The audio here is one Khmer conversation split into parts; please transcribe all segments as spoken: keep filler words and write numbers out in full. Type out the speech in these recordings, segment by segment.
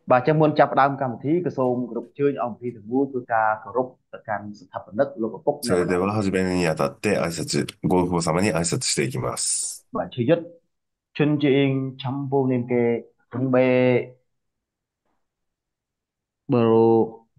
Bà chắc muốnចាប់ផ្ដើមកម្មវិធីក៏សូមគោរពអញ្ជើញអង្គភិបទីមួយគឺការគោរពទៅកាន់ស្ថាបនិកលោកឪពុកそれでអ្នកម្ដងは始めるにあたって挨拶、ご父様に挨拶していきます。 បាទជាយុទ្ធជនជាអៀងឆំពូនាមគេក្នុងបេបរោ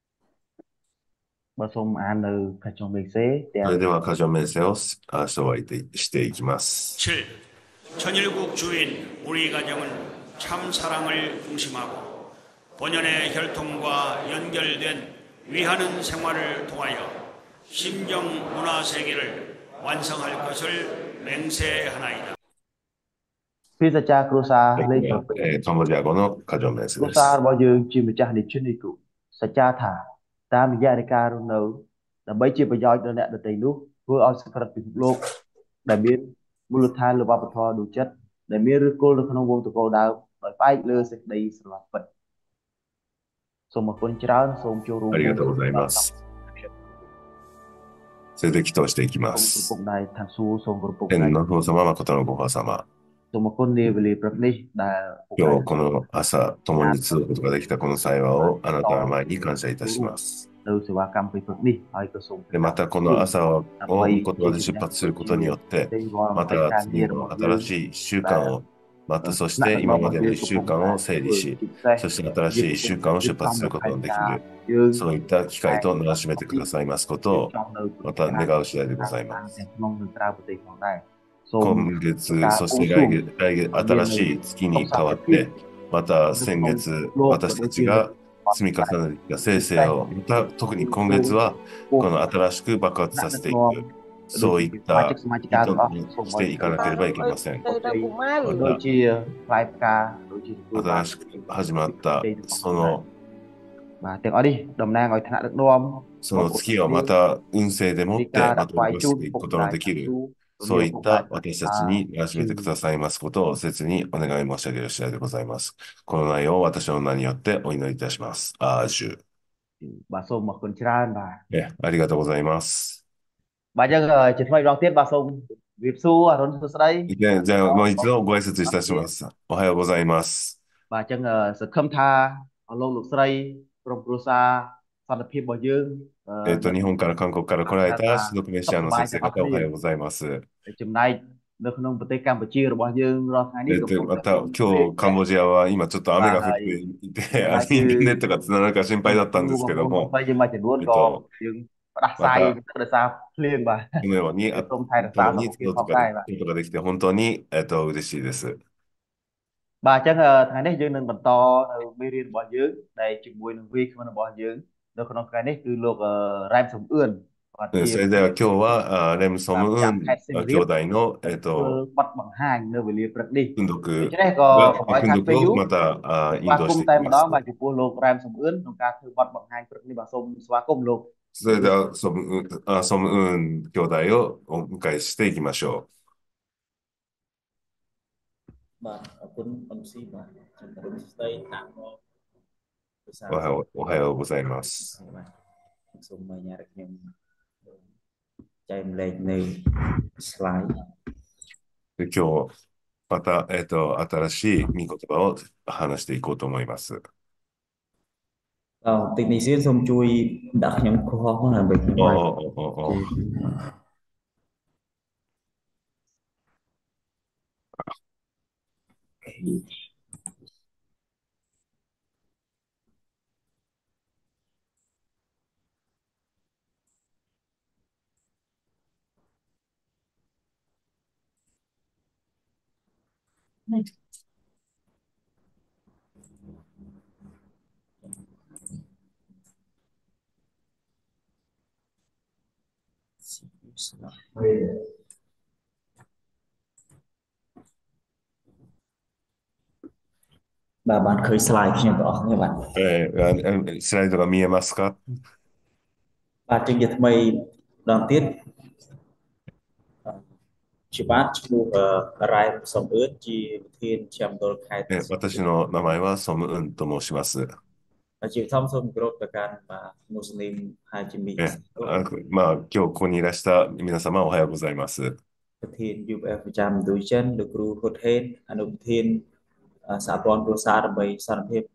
បើសូមអាននៅខាងចុងមេសេទាំងそれでは、箇条名声をあ紹介していきます。 칠. 천일국 주인 우리 가정은 참 사랑을 중심하고 본연의 혈통과 연결된 위하는 생활을 통하여 심정 문화 세계를 완성할 것을 맹세하나이다. ពីសច្ចាគ្រួសារはい、 លេខこれは、 7 えーカンボジア語の箇条名詞គ្រួសាររです。 របស់យើងជាម្ចាស់នៃជននីគុសច្ចាថាតាមរយៈនៃការរស់នៅដើម្បីជាប្រយោជន៍ដល់អ្នកដទៃនោះធ្វើឲ្យសក្តិពិភពលោកដែលមានមូលដ្ឋានលើវប្បធម៌ដូចចិត្តដែលមានឫសគល់នៅក្នុងវងតកូលដើមដោយផ្អែកលើសេចក្តីស្រឡាញ់ពិតសូមអរគុណច្រើនសូមចូលរួមありក្នុងがとうございます。それで祈祷していきまសូមគោរពす。 ដៃឋានសួគ៌សូមគោរពដៃ天の父様、誠のご父様。 សូមអរគុណនាវេលាព្រឹកនេះដែលពុក今ដៃ日この朝、共に集うことができたこの際話をあなたの前に感謝いたします。 នៅសេវាកម្មពេលព្រឹកនេះហើយក៏សូមで、またこの朝を御言葉で出発することによって、また次の新しい一週間を、またそして今までの一週間を整理し、そして新しい一週間を出発することのできる、そういった機会とならしめてくださいますことを、また願う次第でございます。今月、そして来月、来月、新しい月に変わって、また先月、私たちが積み重ねてきた生成を、また特に今月は、この新しく爆発させていく、そういった意図にしていかなければいけません。また、新しく始まった、その、その月をまた運勢でもって、また起こしていくことのできる、そういった私たちにならしめてくださいますことを切にお願い申し上げる次第でございます。この内容を私の名によってお祈りいたします。アージュ。 បាទសូមអរគុណច្រើនបាទえ、ありがとうございます。 បាទអញ្ចឹងអឺជាថ្មីម្ដងទៀតបាទសូមជម្រាបសួរអរុនសួស្ដីでじゃあ、もう一度ご挨拶いたします。おはようございます。 បាទអញ្ចឹងអឺសង្ឃឹមថាអស់លោកលោកស្រីក្រុមគ្រួសារសន្តិភាពរបស់យើងអឺえっと、日本から韓国から来られたシドクメシアの先生方、おはようございます。 ចំណែកនៅក្នុងប្រទេសកម្ពុជារបស់យើងរាល់ថ្ងៃនេះえっと、 កំពុងまた今日カンボジアは今ちょっと雨が降っていて、あのインターネットがつながるか心配だったんですけども、 យើងមួយចំនួនえっក៏と、 យើងផ្ដាសាយដោយសារភ្លៀងបាទこのように、あសូមថែរក្សាសុ共にខភាព作るផងដែរបាទことができて本当に、えっと、嬉しいです。 បាទអញ្ចឹងអឺថ្ងៃនេះយើងនឹងបន្តនៅមេរៀនរបស់យើងដែលជាមួយនឹងវីគ្មិនរបស់យើងនៅក្នុងថ្ងៃនេះគឺលោកអឺរ៉ែមសំអឿនគាត់うんជាそれでは今日は、あレムソムウចាប់ខេンត្តសៀម兄រាប弟の、えっធ្វើと、 បတ်បង្ហាញនៅវេលាព្រឹកនេះ訓ដូ読ច្នេះក៏が、 កុំឲ្យ訓ខាត់ពេលយូរ読をまたあ引ស្វា導គមន៍តែしていきます。 ម្ដងបាទចំពោះលោករ៉ែមសំអឿនក្នុងការធ្វើបတ်បង្ហាញព្រឹកនេះបាទសូមស្វាគមន៍លោកそれではソムウン、あソムウン兄弟をお迎えしていきましょបាទអរគុណបងស៊ីបាទជំរាបស្ដីតាមមកភាសាう。おはよう、おはようございます。 បាទសូមអនុញ្ញាតឲ្យខ្ញុំចែកម្លែកនៅ slide で今日また、えっと、新しい御言葉を話していこうと思います。 បាទតិចនេះសៀនសូមជួយដាក់ខ្ញុំខុសផងដើម្បីខ្ញុំおអាចおおおおបាទបានឃើញ slide ខ្ញុំបងប្អូនបាទえーあスライドが見えますか？ បាទជាងជាថ្មីម្ដងទៀតជាបាទឈ្មោះរ៉ែសំអឿនជាប្រធានជាមណ្ឌលខេត្តえ私の名前はソムウンと申します。 ជាធម្មសូមគោរពទៅកាន់បាទមូស្លីមហាជីមីえあまあ、今日ここにいらした皆様おはようございます。 ប្រធាន ยู เอฟ ប្រចាំឌូចិនលោកគ្រូហ៊ុតហេនអនុប្រធានសហព័ន្ធគ្រួសារដើម្បីសន្តិភាព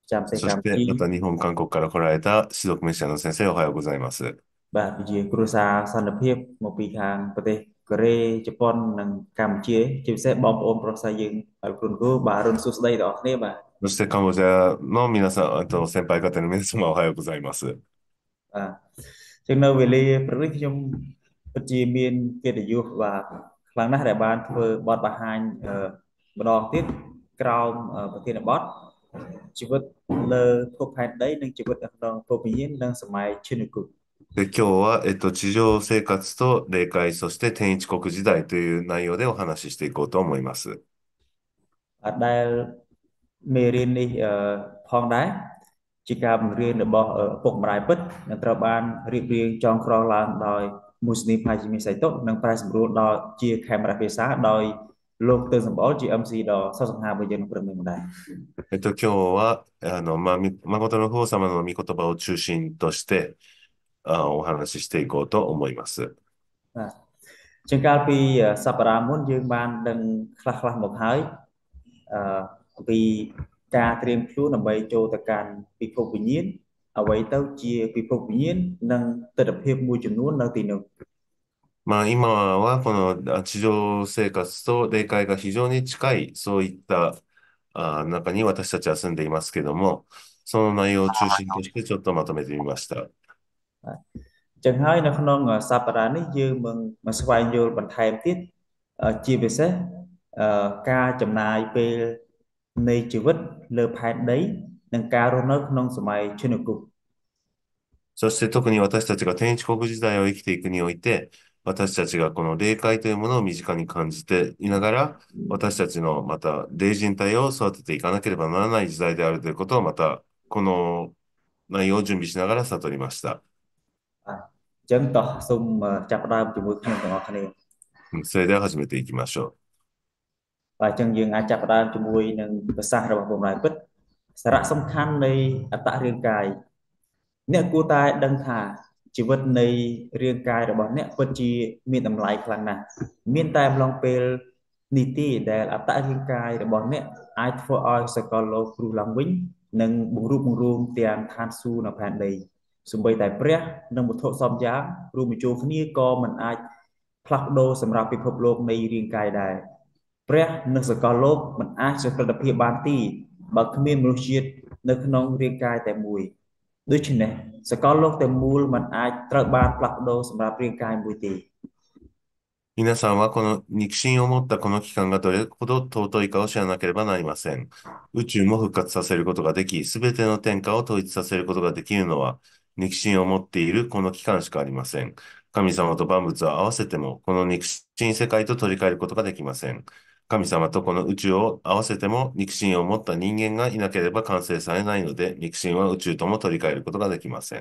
ចាំតែそしកម្ពុជាてまた日本、韓国から来られた士族メシアの先生、おはようございます。 បាទជាគ្រួសារសន្តិភាពមកពីខាងប្រទេសកូរ៉េជប៉ុននិងកម្ពុជាជាពិសេសបងប្អូនប្រុសស្រីយើងហើយគ្រូគ្រូបាទរុនសួស្ដីដល់អ្នកគ្នាបាទそしてカンボジアの皆さん、あと先輩方の皆様、おはようございます。 បាទចឹងនៅវេលាព្រឹកនេះខ្ញុំពិតជាមានកិត្តិយសបាទខ្លាំងណាស់ដែលបានធ្វើបទបង្ហាញម្ដងទៀតក្រោមប្រធានបទជីវិតលើភពផែនដីនិងជីវិតនៅក្នុងភពវិញ្ញាណនិងសម័យឈិនគុで、今日は、えっと、地上生活と霊界、そして天一国時代という内容でお話ししていこうと思います。 ដែលមេរៀននេះផងដែរជាការបង្រៀនរបស់ពុកម្ដាយពិតនឹងត្រូវបានរៀបរៀងចងក្រងឡើងដោយមូស្នីម ហើយជាមានសៃតុនិងប្រែសម្រួលដោយជាខេមរៈភាសាដោយលោកទើសម្បល់ជា エムシー ដ៏សស្ចារ្យរបស់យើងព្រមនេះម្ដងえっと、今日は、あの、まあ、み誠の父様の御言葉を中心として、あお話ししていこうと思います。 បាទជាងកាលពីសប្តាហ៍មុនយើងបានដឹងខ្លះខ្លះមកហើយអឺអំពីការត្រៀមខ្លួនដើម្បីចូលទៅកាន់ពិភពវិញ្ញាណអ្វីទៅជាពិភពវិញ្ញាណនិងទិដ្ឋភាពមួយចំនួននៅទីនោះまあ今はこの地上生活と霊界が非常に近い、そういったあ中に私たちは住んでいますけども、その内容を中心としてちょっとまとめてみました。 ចឹងហើយនៅក្នុងសប្តាហ៍នេះយើងនឹងមកស្វែងយល់បន្ថែមទៀតជាពិសេសការចំណាយពេលនៃជីវិតលើផែនដីនិងការរស់នៅក្នុងសម័យឈិនគុកそして特に私たちが天一国時代を生きていくにおいて、私たちがこの霊界というものを身近に感じていながら、私たちのまた霊人体を育てていかなければならない時代であるということをまたこの内容を準備しながら悟りました。 ចឹងតោះសូមចាប់ផ្ដើមជាមួយខ្ញុំទាំងអស់គ្នាそれでは始めていきましょうបាទចឹងយើងអាចចាប់ផ្ដើមជាមួយនឹងប្រសាសន៍របស់ពុកម្ដាយពិតសារៈសំខាន់នៃអត្តរាងកាយអ្នកគួរតែដឹងថាជីវិតនៃរាងកាយរបស់អ្នកពិតជាមានតម្លៃខ្លាំងណាស់មានតែម្លងពេលនេះទេដែលអត្តរាងកាយរបស់អ្នកអាចធ្វើឲ្យសកលលោកគ្រោះឡើងវិញនិងបង្រួបបង្រួមទាំងឋានសួគ៌នៅផែនដីសូម្បីតែព្រះនិងវត្ថុសំយ៉ាងរួមបញ្ចូលគ្នាក៏មិនអាចផ្លាស់ប្ដូរសម្រាប់ពិភពលោកនៃរាងកាយដែរព្រះនិងសកលលោកមិនអាចសុខភាពបានទេបើគ្មានមនុស្សជាតិនៅក្នុងរាងកាយតែមួយដូច្នេះសកលលោកតែមូលមិនអាចត្រូវបានផ្លាស់ប្ដូរសម្រាប់រាងកាយមួយទេ皆さんはこの肉親を持ったこの期間がどれほど尊いかを知らなければなりません。宇宙も復活させることができ、すべての天下を統一させることができるのは、肉親を持っているこの期間しかありません。神様と万物を合わせても、この肉親世界と取り替えることができません。神様とこの宇宙を合わせても、肉親を持った人間がいなければ完成されないので、肉親は宇宙とも取り替えることができません。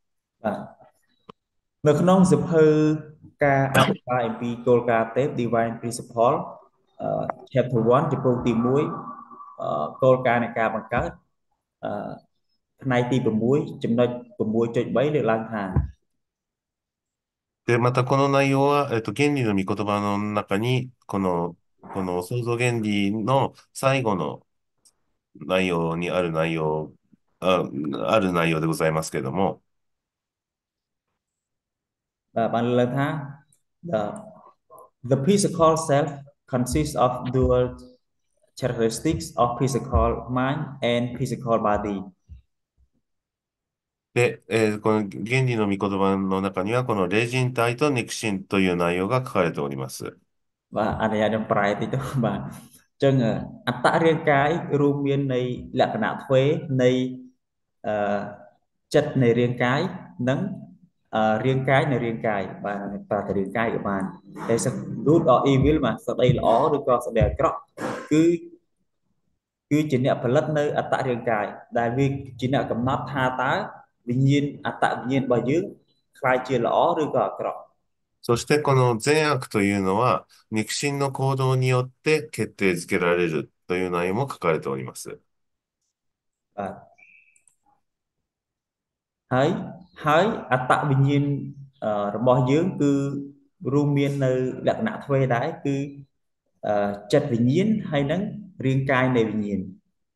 នៅក្នុងសភៅការអธิบายអំពីគោលការណ៍ទេព Divine Principle Chapter one ចំពោះទីoneគោលការណ៍នៃការបង្កើតផ្នែកទីsixចំណុចsix.threeលើកឡើងថាで、またこの内容は、えっと、原理の御言葉の中に、この、この創造原理の最後の内容にある内容、あ、ある内容でございますけれども、 បានលើកថា the the physical self consists of dual characteristics of physical mind and physical body で、えー、この原理の御言葉の中には、この霊人体と肉親という内容が書かれております。 បាទអនុញ្ញាតខ្ញុំប្រែតិចទៅបាទអញ្ចឹងអត្តរាងកាយរួមមាននៃលក្ខណៈទ្វេនៃអឺចិត្តនៃរាងកាយនិងរាងកាយនៃរាងកាយបាទប្រតិរាងកាយក៏បានតែ good or evil បាទសេចក្តីល្អឬក៏សេចក្តីអាក្រក់គឺគឺជាអ្នកផលិតនៅអត្តរាងកាយដែលវាជាអ្នកកំណត់ថាតើវិញ្ញាណអត្តវិញ្ញាណរបស់យើងខ្លាយជាល្អឬក៏អាក្រក់そしてこの善悪というのは肉親の行動によって決定づけられるという内容も書かれております。 បាទហើយហើយអត្តវិញ្ញាណរបស់យើងគឺរួមមាននៅលក្ខណៈទ្វេដែរគឺចិត្តវិញ្ញាណហើយនឹងរាងកាយនៃវិញ្ញាណ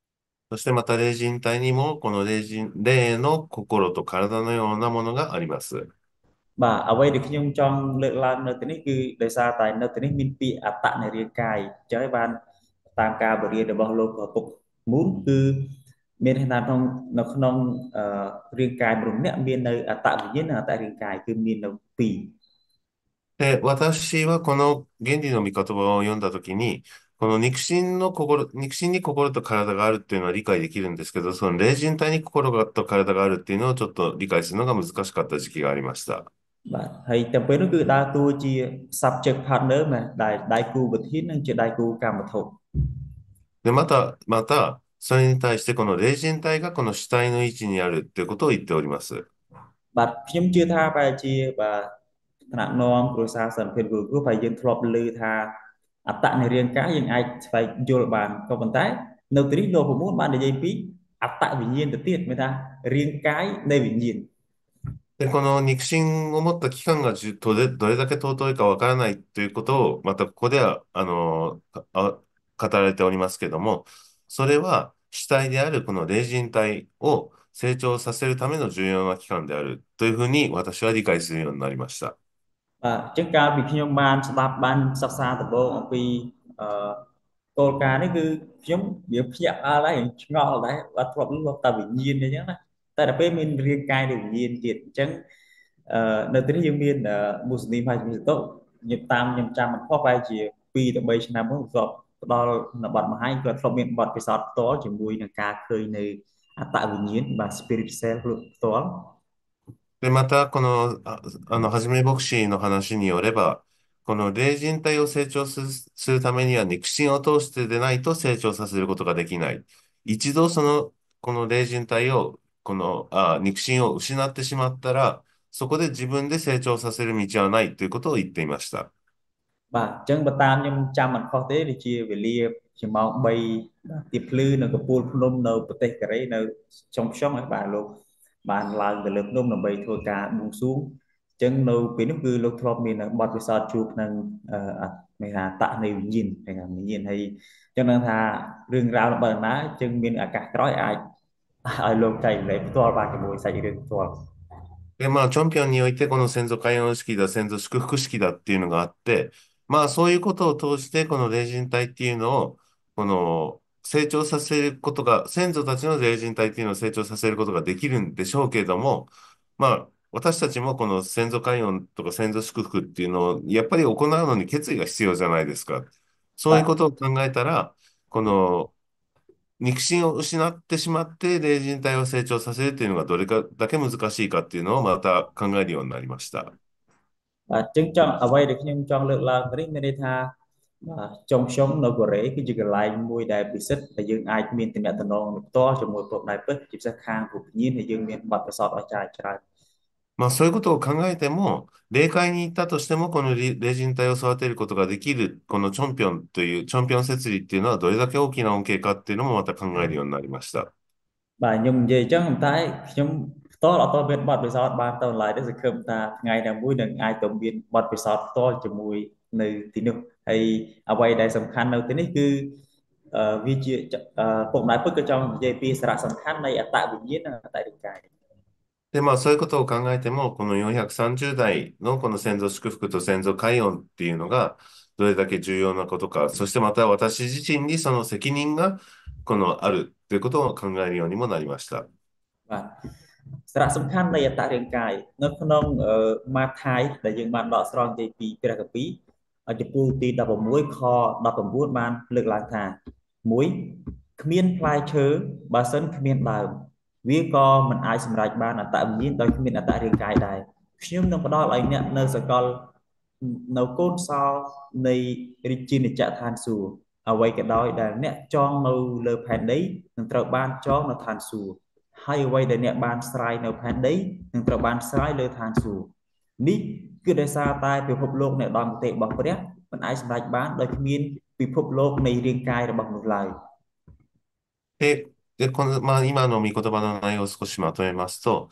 そしてまた霊人体にも、この霊人、霊の心と体のようなものがあります。 បាទអ្វីដែលខ្ញុំចង់លើកឡើងនៅទីនេះគឺដោយសារតែនៅទីនេះមានពាក្យអត្តនៃរាងកាយអញ្ចឹងហើយបានតាមការបរៀនរបស់លោកពុកមូនគឺមានថាក្នុងនៅក្នុងរាងកាយមនុស្សម្នាក់មាននៅអត្តវិញ្ញាណនិងអត្តរាងកាយគឺមាននៅពីរで、私はこの原理の御言葉を読んだときに、この肉親の心、肉親に心と体があるっていうのは理解できるんですけど、その霊人体に心がと体があるっていうのをちょっと理解するのが難しかった時期がありました。 បាទហើយទាំងពេលនោះគឺដើរតួជា subject partner mà ដែលដៃគូវិធាននិងជាដៃគូកម្មវត្ថុで、また、また、それに対してこの霊人体がこの主体の位置にあるっていうことを言っております。 បាទខ្ញុំជឿថាបែរជាបាទថ្នាក់នាំគ្រួសារសន្តិភាពគ្រូគ្រូហើយយើងធ្លាប់ឮថាអត្តនៃរាងកាយយើងអាចស្វែងយល់បានក៏ប៉ុន្តែនៅទីនេះលោកប្រមូលបាននិយាយពីអត្តវិញ្ញាណទៅទៀតមានថារាងកាយនៃវិញ្ញាណで、この肉親を持った期間がじゅどれ、どれだけ尊いかわからないということを、またここでは、あの、あ、語られておりますけども、それは主体であるこの霊人体を成長させるための重要な期間であるというふうに私は理解するようになりました。 បាទអញ្ចឹងកាលពីខ្ញុំបានស្ដាប់បានសិក្សាដំបូងអំពីអឺគោលការណ៍នេះគឺខ្ញុំវាភ្ញាក់ផ្អើលហើយឆ្ងល់ដែរបាទធ្លាប់លុបតែវិញ្ញាណអញ្ចឹងណាតែដល់ពេលមានរាងកាយនៃវិញ្ញាណទៀតអញ្ចឹងអឺនៅទីនេះយើងមានមូស្លីមហើយជំនឿទៅខ្ញុំតាមខ្ញុំចាំមិនខុសបែរជាពីរទៅបីឆ្នាំមុនគាត់ផ្ដល់នៅបទមហាយគាត់ធ្លាប់មានបទពិសោធន៍ផ្ទាល់ជាមួយនឹងការឃើញនៅអត្តវិញ្ញាណបាទ spirit cell ផ្ទាល់で、また、この、あ、あの、はじめ牧師の話によれば、この霊人体を成長する、するためには肉親を通してでないと成長させることができない。一度その、この霊人体を、この、あ、肉親を失ってしまったら、そこで自分で成長させる道はないということを言っていました。 បាទអញ្ចឹងបើតាមខ្ញុំចាំមិនខុសទេដូចជាវេលាជាម៉ោងបីទៀបភ្លឺនៅកំពូលភ្នំនៅប្រទេសកូរ៉េនៅចុងខ្យងហើយបាទលោកបានឡើងទៅលើភ្នំដើម្បីធ្វើការបួងសួងអញ្ចឹងនៅពេលនោះគឺលោកធ្លាប់មានបទពិសោធន៍ជួបនឹងអឺមានថាតនៃវិញ្ញាណនៃវិញ្ញាណហើយអញ្ចឹងនឹងថារឿងរ៉ាវរបស់ដំណើរអញ្ចឹងមានឱកាសក្រោយអាចឲ្យលោកចែករំលែកផ្ទាល់បានជាមួយសាច់រឿងផ្ទាល់で、まあ、チョンピオンにおいて、この先祖解怨式だ、先祖祝福式だっていうのがあって、まあ、そういうことを通して、この霊人体っていうのを、この、成長させることが、先祖たちの霊人体っていうのを成長させることができるんでしょうけれども、まあ、私たちもこの先祖解怨とか先祖祝福っていうのを、やっぱり行うのに決意が必要じゃないですか。そういうことを考えたら、この、肉親を失ってしまって霊人体を成長させるというのがどれかだけ難しいかっていうのをまた考えるようになりました。 បាទអញ្ចឹងចង់អ្វីដែលខ្ញុំចង់លើកឡើងនេះមានន័យថាបាទចុងខ្ញុំនៅកូរ៉េគឺជាកន្លែងមួយដែលពិសិដ្ឋដែលយើងអាចមានទំនាក់ទំនងផ្ទាល់ជាមួយពុកដៃពិតជាពិសេសខាងរូបវិញ្ញាណហើយយើងមានបទពិសោធន៍អស្ចារ្យច្រើនまあそういうことを考えても、霊界に行ったとしても、この霊人体を育てることができる、このチョンピョンという、チョンピョン摂理っていうのはどれだけ大きな恩恵かっていうのもまた考えるようになりました。 បាទខ្ញុំនិយាយអញ្ចឹងតែខ្ញុំផ្ទាល់អត់ទៅមានបទពិសោធន៍បានទៅឡើយទេសង្ឃឹមថាថ្ងៃណាមួយនឹងអាចទៅមានបទពិសោធន៍ផ្ទាល់ជាមួយនៅទីនោះហើយអ្វីដែលសំខាន់នៅទីនេះគឺវាជាពុកម្ដាយពុទ្ធក៏ចង់និយាយពីសារៈសំខាន់នៃអត្តវិញ្ញាណនិងអត្តរិកាយで、まあそういうことを考えても、このよんひゃくさんじゅう代のこの先祖祝福と先祖解怨っていうのがどれだけ重要なことか、そしてまた私自身にその責任がこのあるということを考えるようにもなりました。 បាទសារៈសំខាន់នៃអត្តរាងកាយនៅក្នុងម៉ាថាយដែលយើងបានដកស្រង់និយាយពីព្រះគម្ពីរចំពោះទីដប់ប្រាំមួយខដប់ប្រាំបួនបានលើកឡើងថាមួយគ្មានផ្លែឈើបើសិនគ្មានដើមវាក៏មិនអាចសម្រេចបានអត្តវិញ្ញាណដោយគ្មានអត្តរាងកាយដែរខ្ញុំនឹងផ្ដល់ឲ្យអ្នកនៅសកលនៅកូនសល់នៃរាជាណាចក្រឋានសួគ៌អ្វីក៏ដោយដែលអ្នកចងនៅលើផែនដីនឹងត្រូវបានចងនៅឋានសួគ៌ហើយអ្វីដែលអ្នកបានស្រាយនៅផែនដីនឹងត្រូវបានស្រាយលើឋានសួគ៌នេះគឺដោយសារតែពិភពលោកនៃឧត្តមគតិរបស់ព្រះមិនអាចសម្រេចបានដោយគ្មានពិភពលោកនៃរាងកាយរបស់មនុស្សឡើយで、でこのまあ、今の御言葉の内容を少しまとめますと、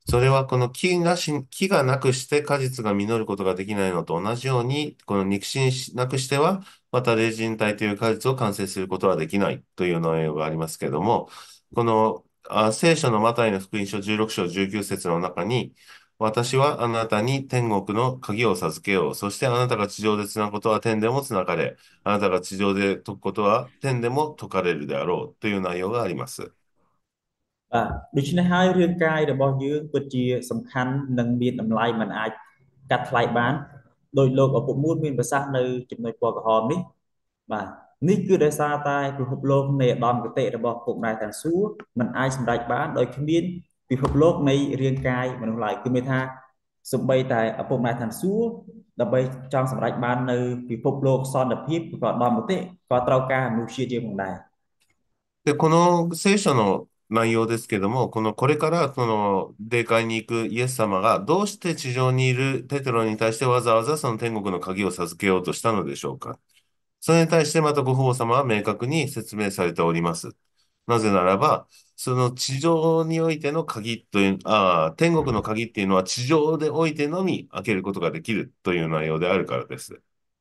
それはこの木なし、木がなくして果実が実ることができないのと同じように、この肉親なくしては、また霊人体という果実を完成することはできないという内容がありますけれども、このあ聖書のマタイの福音書じゅうろく章じゅうきゅう節の中に、私はあなたに天国の鍵を授けよう。そしてあなたが地上でつなぐことは天でもつながれ。あなたが地上で解くことは天でも解かれるであろうという内容があります。 បាទដូច្នេះហើយរាងកាយរបស់យើងពិតជាសំខាន់និងមានតម្លៃមិនអាចកាត់ថ្លៃបានដោយលោកឪពុកមួយមានប្រសាសន៍នៅចំណុចពណ៌ក្រហមនេះបាទនេះគឺដោយសារតែពិភពលោកនៃឧត្តមគតិរបស់ពុកម្ដាយឋានសួគ៌មិនអាចសម្រេចបានដោយគ្មានពិភពលោកនៃរាងកាយមនុស្សឡើយគឺមានថាសម្បីតែឪពុកម្ដាយឋានសួគ៌ដើម្បីចង់សម្រេចបាននៅពិភពលោកសន្តិភាពក៏ឧត្តមគតិក៏ត្រូវការមនុស្សជាតិយើងផងដែរで、この聖書の内容ですけども、このこれからその霊界に行くイエス様がどうして地上にいるペテロに対してわざわざその天国の鍵を授けようとしたのでしょうか。それに対してまたご父母様は明確に説明されております。なぜならば、その地上においての鍵という、ああ、天国の鍵っていうのは地上でおいてのみ開けることができるという内容であるからです。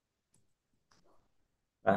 បាទ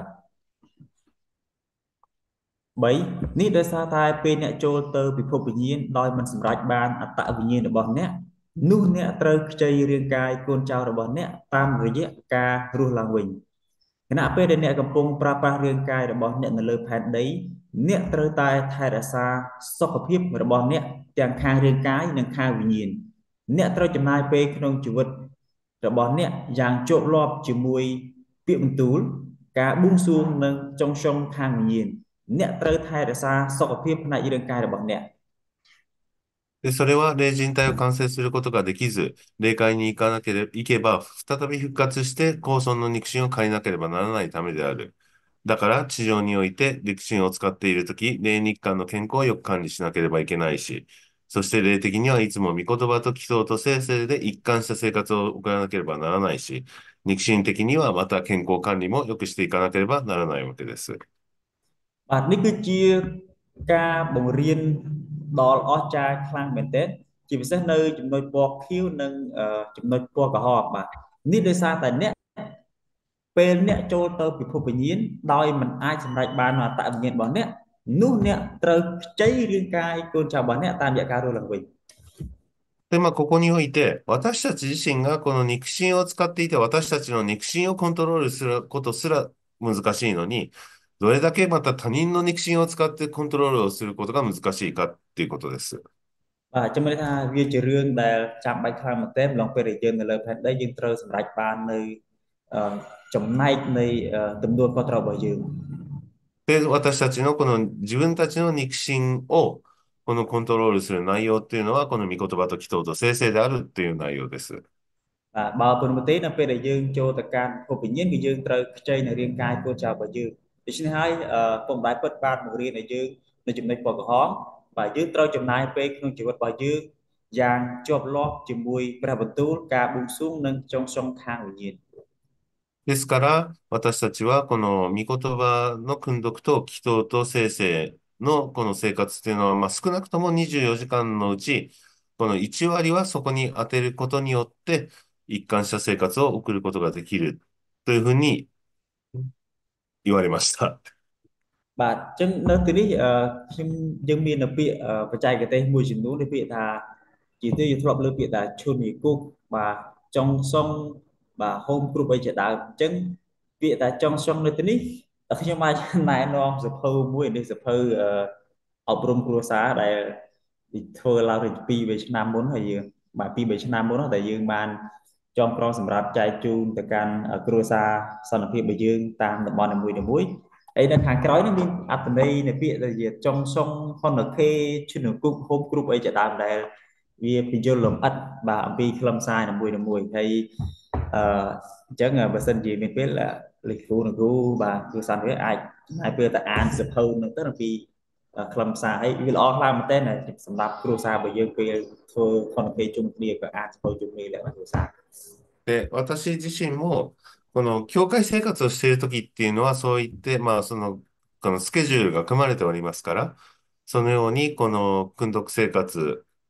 បី នេះដោយសារតែពេលអ្នកចូលទៅពិភពវិញ្ញាណដោយមិនសម្រេចបានអត្តវិញ្ញាណរបស់អ្នកនោះអ្នកត្រូវខ្ចីរាងកាយកូនចៅរបស់អ្នកតាមរយៈការរស់ឡើងវិញខណៈពេលដែលអ្នកកំពុងប្រើប្រាស់រាងកាយរបស់អ្នកនៅលើផែនដីអ្នកត្រូវតែថែរក្សាសុខភាពរបស់អ្នកទាំងខាងរាងកាយនិងខាងវិញ្ញាណអ្នកត្រូវចំណាយពេលក្នុងជីវិតរបស់អ្នកយ៉ាងជាប់លាប់ជាមួយពាក្យបន្ទូលការបួងសួងនិងចុងចុងខាងវិញ្ញាណ អ្នកត្រូវថែរក្សាសុខភាពផ្នែករាងកាយរបស់អ្នកで、それは霊人体を完成することができず、霊界に行かなければ、行けば、再び復活して高尊の肉親を借りなければならないためである。だから、地上において肉親を使っているとき、霊日間の健康をよく管理しなければいけないし、そして霊的にはいつも御言葉と祈祷と聖聖で一貫した生活を送らなければならないし、肉親的にはまた健康管理もよくしていかなければならないわけです。 បាទនេះគឺជាការបង្រៀនដ៏អស្ចារ្យខ្លាំងមែនទែនជាពិសេសនៅចំណុចពណ៌ខៀវនិងចំណុចពណ៌ក្រហមបាទនេះដោយសារតែអ្នកពេលអ្នកចូលទៅពិភពវិញ្ញាណដោយមិនអាចសម្រេចបានអត្តវិញ្ញាណរបស់អ្នកនោះអ្នកត្រូវខ្ចីរាងកាយកូនចៅរបស់អ្នកតាមរយៈការរស់ឡើងវិញで、まあ、ここにおいて、私たち自身がこの肉親を使っていて、私たちの肉親をコントロールすることすら難しいのに、どれだけまた他人の肉親を使ってコントロールをすることが難しいかっていうことです。 បាទចាំមើលថាវាជារឿងដែលចាំបាច់ខ្លាំងមែនទែនម្លងពេលដែលយើងនៅលើផែនដីយើងត្រូវសម្រេចបាននៅចំណែកនៃទំនួលខុសត្រូវរបស់យើងで、私たちのこの自分たちの肉親をこのコントロールする内容っていうのは、この御言葉と祈祷と聖聖であるっていう内容です。 បាទបើពុនមទេនៅពេលដែលយើងចូលទៅកាន់ភពវិញ្ញាណគឺយើងត្រូវខ្ចីនៅរាងកាយកូនចៅរបស់យើងដូច្នេះហើយពុំដែលពិតបានបង្រៀនឲ្យយើងនៅចំណុចពណ៌ក្រហមបាទយើងត្រូវចំណាយពេលក្នុងជីវិតរបស់យើងយ៉ាងជាប់លាប់ជាមួយព្រះបន្ទូលការបួងសួងនិងចុងសងខាងវិញ្ញាណですから、私たちはこの御言葉の訓読と祈祷と聖聖のこの生活っていうのは、まあ、少なくともにじゅうよじかんのうち、このいち割はそこに当てることによって、一貫した生活を送ることができるというふうに言われました。 បាទអញ្ចឹងនៅទីនេះខ្ញុំយើងមាននៅពាក្យបច្ចេកទេសមួយចំនួននេះពាក្យថាជាទីយើងធ្លាប់លើពាក្យថាឈុនមីគុកបាទចុងសុងបាទហូមគ្រប់អីជាដើមអញ្ចឹងពាក្យថាចុងសុងនៅទីនេះខ្ញុំអាចណែនាំសភៅមួយនេះសភៅអប់រំគ្រួសារដែលធ្វើឡើងពីពីរឆ្នាំមុនហើយយើងបាទពីរឆ្នាំមុនតែយើងបានចងក្រងសម្រាប់ចែកជូនទៅកាន់គ្រួសារសន្តិភាពរបស់យើងតាមតំបន់នីមួយៗអីនៅខាងក្រោយនេះមានអត្ថន័យនៃពាក្យដែលជាចុងសុងហ៊ុនខេឈ្នះគុកហូបគ្រប់អីជាដើមដែលវាពន្យល់លម្អិតបាទអំពីខ្លឹមសារនីមួយៗហើយអឺអញ្ចឹងបើសិនជាមានពេលលេខគ្រូនិងគ្រូបាទគ្រូសាស្ត្រវាអាចចំណាយពេលទៅអានសភៅនឹងទៅអំពីខ្លឹមសារហើយវាល្អខ្លាំងមែនទែនសម្រាប់គ្រូសាស្ត្ររបស់យើងពេលធ្វើហ៊ុនខេជុំគ្នាក៏អានសភៅជុំគ្នាដែរគ្រូសាស្ត្រで、私自身も、この教会生活をしているときっていうのは、そういって、まあ、その、このスケジュールが組まれておりますから、そのように、この訓読生活、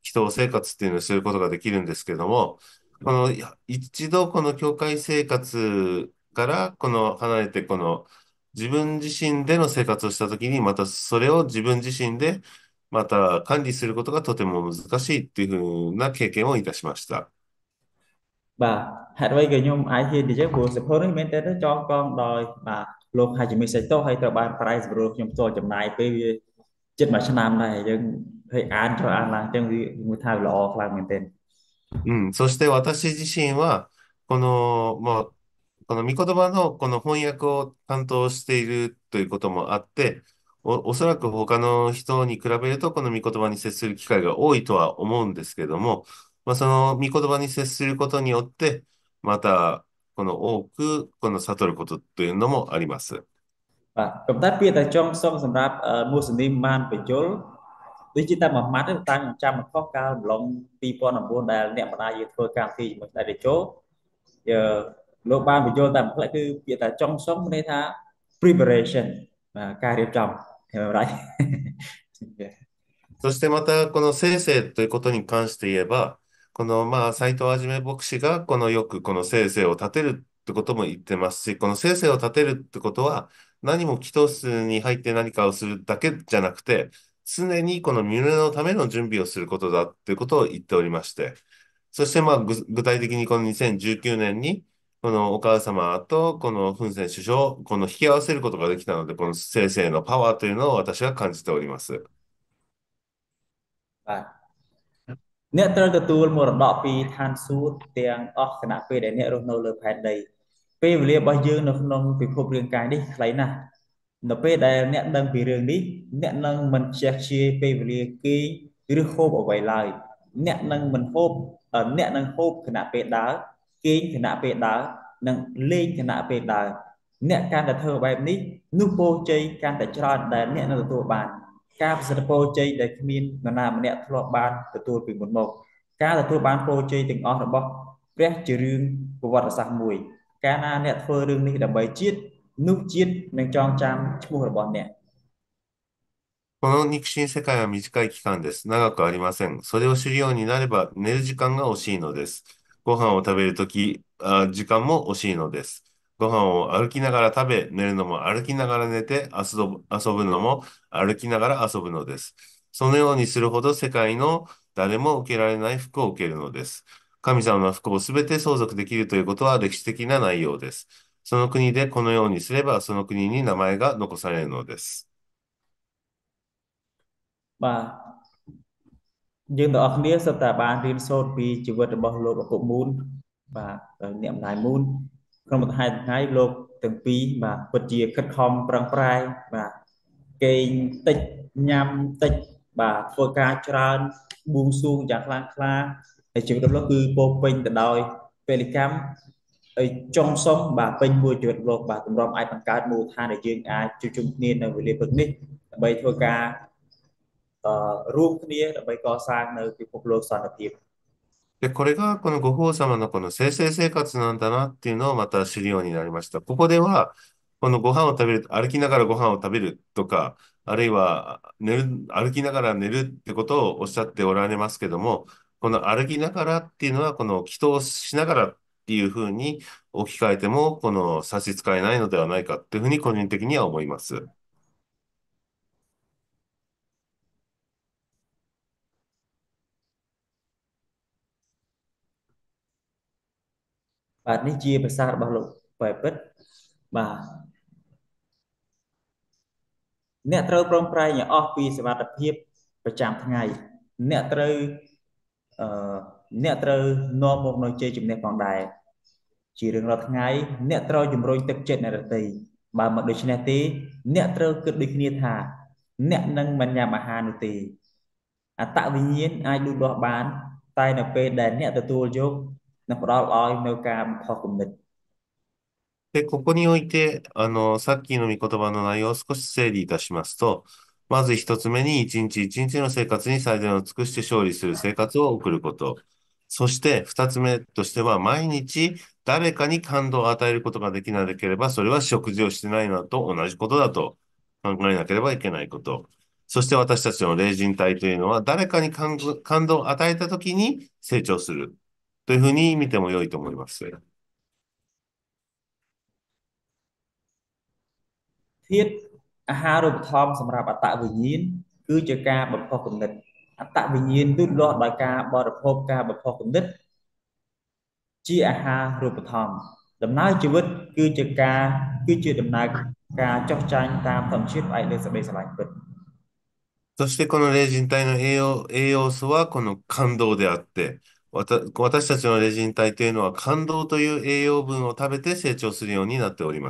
祈祷生活っていうのをすることができるんですけども、このいや一度この教会生活からこの離れてこの自分自身での生活をしたときに、またそれを自分自身でまた管理することがとても難しいっていうふうな経験をいたしました。 បាទហេតុអ្វីក៏ខ្ញុំអាចហ៊ាននិយាយព្រោះសភៅនេះមែនតើទៅចងក្រងដោយបាទលោកហាជីមីសេចតូហើយត្រូវបានប្រែសម្រួលខ្ញុំផ្ទាល់ចំណាយពេលវាជិតមួយឆ្នាំដែរយើងហើយអានចុះអានឡើងអញ្ចឹងវាមួយថាល្អខ្លាំងមែនទែនうん。そして私自身は、この、まあ、この御言葉のこの翻訳を担当しているということもあって、お、おそらく他の人に比べると、この御言葉に接する機会が多いとは思うんですけども、まあ、その御言葉に接することによって、また、この多く、この悟ることというのもあります。 បាទប៉ុន្តែពាក្យតែចងសុងសម្រាប់មូស្លីមបានបញ្យលដូចជាតែមួយម៉ាត់ទេតាមខ្ញុំចាំមិនខុសកាលម្លងពីរពាន់៩ដែលអ្នកម្ដាយយើងធ្វើការទីជាមួយស្ដេចតេជោយើលោកបានបញ្យលតាមផ្លែគឺពាក្យតែចងសុងមានន័យថា preparation បាទការរៀបចំhiểu right そしてまた、この生成ということに関して言えば、この、まあ、斎藤はじめ牧師が、このよくこの生成を立てるってことも言ってますし、この生成を立てるってことは、何も祈祷室に入って何かをするだけじゃなくて、常にこの身胸のための準備をすることだっていうことを言っておりまして、そしてまあ、ぐ具体的にこのにせんじゅうきゅうねんに、このお母様とこのフン・セン首相、この引き合わせることができたので、この生成のパワーというのを私は感じております。 បាទអ្នកត្រូវទទួលមរតកពីឋានសួគ៌ទាំងអស់គណៈពេលដែលអ្នករស់នៅលើផែនដីពេលវេលារបស់យើងនៅក្នុងពិភពរាងកាយនេះខ្លីណាស់នៅពេលដែលអ្នកដឹងពីរឿងនេះអ្នកនឹងមិនខ្ជះខ្ជាយពេលវេលាគេឬហូបអ្វីឡើយអ្នកនឹងមិនហូបអ្នកនឹងហូបគណៈពេលដើរគេងគណៈពេលដើរនិងលេងគណៈពេលដើរអ្នកកាន់តែធ្វើបែបនេះនោះពរជ័យកាន់តែច្រើនដែលអ្នកនឹងទទួលបានការប្រសិទ្ធពរជ័យដែលគ្មាននរណាម្នាក់ធ្លាប់បានទទួលពីមុនមកការទទួលបានពរជ័យទាំងអស់របស់ព្រះជារឿងប្រវត្តិសាស្ត្រមួយកាលណាអ្នកធ្វើរឿងនេះដើម្បីជាតិនោះជាតិនឹងចងចាំឈ្មោះរបស់អ្នកこの肉親世界は短い期間です。長くありません。それを知るようになれば寝る時間が惜しいのです。ご飯を食べるとき、あ、時間も惜しいのです。ご飯を歩きながら食べ、寝るのも歩きながら寝て、遊ぶ、遊ぶのも歩きながら遊ぶのです。そのようにするほど世界の誰も受けられない福を受けるのです。神様の福をすべて相続できるということは歴史的な内容です。その国でこのようにすれば、その国に名前が残されるのです。 បាទយើងទាំងអស់គ្នាសុទ្ធតែបានរៀនសូត្រពីជីវិតរបស់លោកឪពុកមូនបាទអ្នកម្ដាយមូនក្នុងមួយថ្ងៃថ្ងៃលោកទាំងពីរបាទពិតជាខិតខំប្រឹងប្រែងបាទគេងតិចញ៉ាំតិចបាទធ្វើការច្រើនបួងសួងយ៉ាងខ្លាំងក្លាហើយជីវិតរបស់លោកគឺពោពេញទៅដោយពលិកម្មហើយចុងសុំបាទពេញមួយជីវិតលោកបាទទម្រាំអាចបង្កើតមូលដ្ឋានដែលយើងអាចជួបជុំគ្នានៅវេលាព្រឹកនេះដើម្បីធ្វើការរួមគ្នាដើម្បីកសាងនៅពិភពលោកសន្តិភាពで、これがこのご法様のこの生成生活なんだなっていうのをまた知るようになりました。ここでは、このご飯を食べる、歩きながらご飯を食べるとか、あるいは寝る、歩きながら寝るってことをおっしゃっておられますけども、この歩きながらっていうのは、この祈祷しながらっていうふうに置き換えても、この差し支えないのではないかっていうふうに個人的には思います。 បាទនេះជាភាសារបស់លោកបែបពិតបាទអ្នកត្រូវប្រឹងប្រែងឲ្យអស់ពីសមត្ថភាពប្រចាំថ្ងៃអ្នកត្រូវអឺអ្នកត្រូវនាំមកនៅជ័យជំនះផងដែរជារឿងរាល់ថ្ងៃអ្នកត្រូវជំរុញទឹកចិត្តអ្នកដទៃបើមិនដូច្នេះទេអ្នកត្រូវគិតដូចគ្នាថាអ្នកនឹងមិនញ៉ាំអាហារនោះទេអត្តវិញ្ញាណអាចលូតលាស់បានតែនៅពេលដែលអ្នកទទួលយកនឹងផ្ដល់ឲ្យនៅការខុសគំនិតで、ここにおいて、あの、さっきの御言葉の内容を少し整理いたしますと、まず一つ目に一日一日の生活に最善を尽くして勝利する生活を送ること。そして二つ目としては、毎日誰かに感動を与えることができなければ、それは食事をしてないのと同じことだと考えなければいけないこと。 そして私たちの霊人体というのは誰かに感動感動を与えたときに成長するというふうに見ても良いと思います。 ធាតុអាហារូបត្ថម្ភសម្រាប់អត្តវិញ្ញាណគឺជាការបំផុសគំនិតអត្តវិញ្ញាណលូតលាស់ដោយការបរិភោគការបំផុសគំនិតជាអាហារូបត្ថម្ភដំណើរជីវិតគឺជាការគឺជាដំណើរការចុះចាញ់តាមធម្មជាតិផ្អែកលើសេចក្តីស្រឡាញ់ពិតそしてこの霊人体の栄養、栄養素はこの感動であって、わた私たちの霊人体というのは感動という栄養分を食べて成長するようになっております。